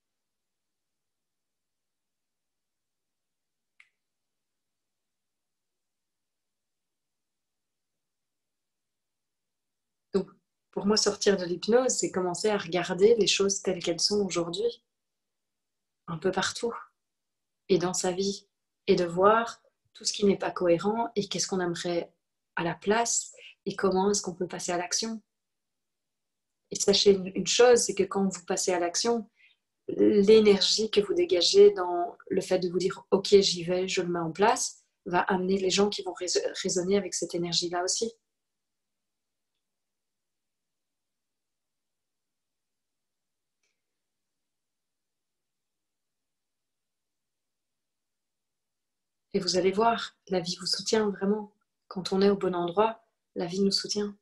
Donc, pour moi, sortir de l'hypnose, c'est commencer à regarder les choses telles qu'elles sont aujourd'hui, un peu partout, et dans sa vie, et de voir tout ce qui n'est pas cohérent et qu'est-ce qu'on aimerait à la place et comment est-ce qu'on peut passer à l'action. Et sachez une chose, c'est que quand vous passez à l'action, l'énergie que vous dégagez dans le fait de vous dire « Ok, j'y vais, je le mets en place », va amener les gens qui vont résonner avec cette énergie-là aussi. Et vous allez voir, la vie vous soutient vraiment. Quand on est au bon endroit, la vie nous soutient.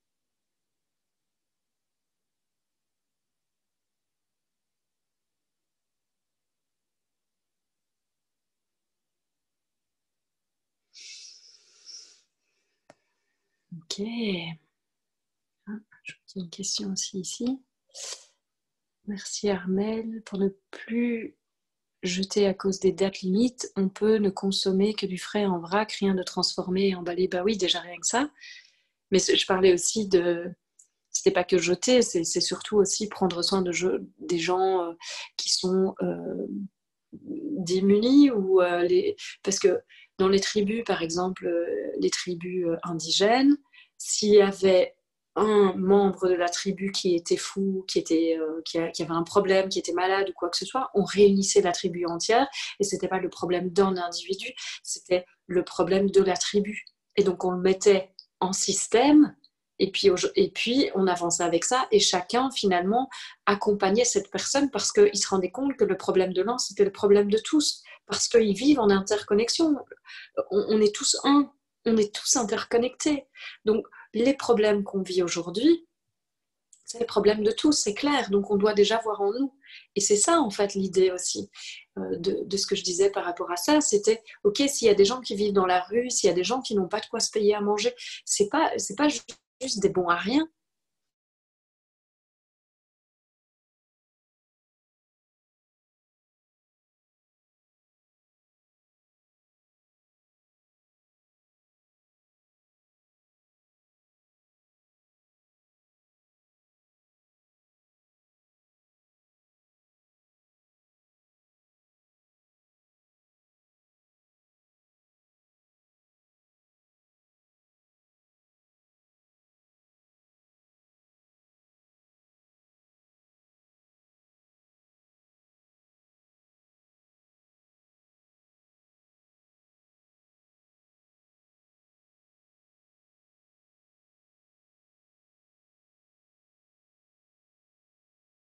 Ok. Ah, je vois une question aussi ici. Merci Armel. Pour ne plus jeter à cause des dates limites, on peut ne consommer que du frais en vrac, rien de transformé et emballé. Bah oui, déjà rien que ça. Mais je parlais aussi de... C'était pas que jeter, c'est surtout aussi prendre soin des gens qui sont démunis ou parce que dans les tribus, par exemple, les tribus indigènes, s'il y avait un membre de la tribu qui était fou, qui avait un problème, qui était malade ou quoi que ce soit, on réunissait la tribu entière et c'était pas le problème d'un individu, c'était le problème de la tribu. Et donc on le mettait en système et puis on avançait avec ça et chacun finalement accompagner cette personne parce qu'il se rendait compte que le problème de l'un, c'était le problème de tous, parce qu'ils vivent en interconnexion. On est tous un, on est tous interconnectés. Donc, les problèmes qu'on vit aujourd'hui, c'est les problèmes de tous, c'est clair. Donc, on doit déjà voir en nous. Et c'est ça, en fait, l'idée aussi de ce que je disais par rapport à ça. C'était, OK, s'il y a des gens qui vivent dans la rue, s'il y a des gens qui n'ont pas de quoi se payer à manger, c'est pas juste des bons à rien.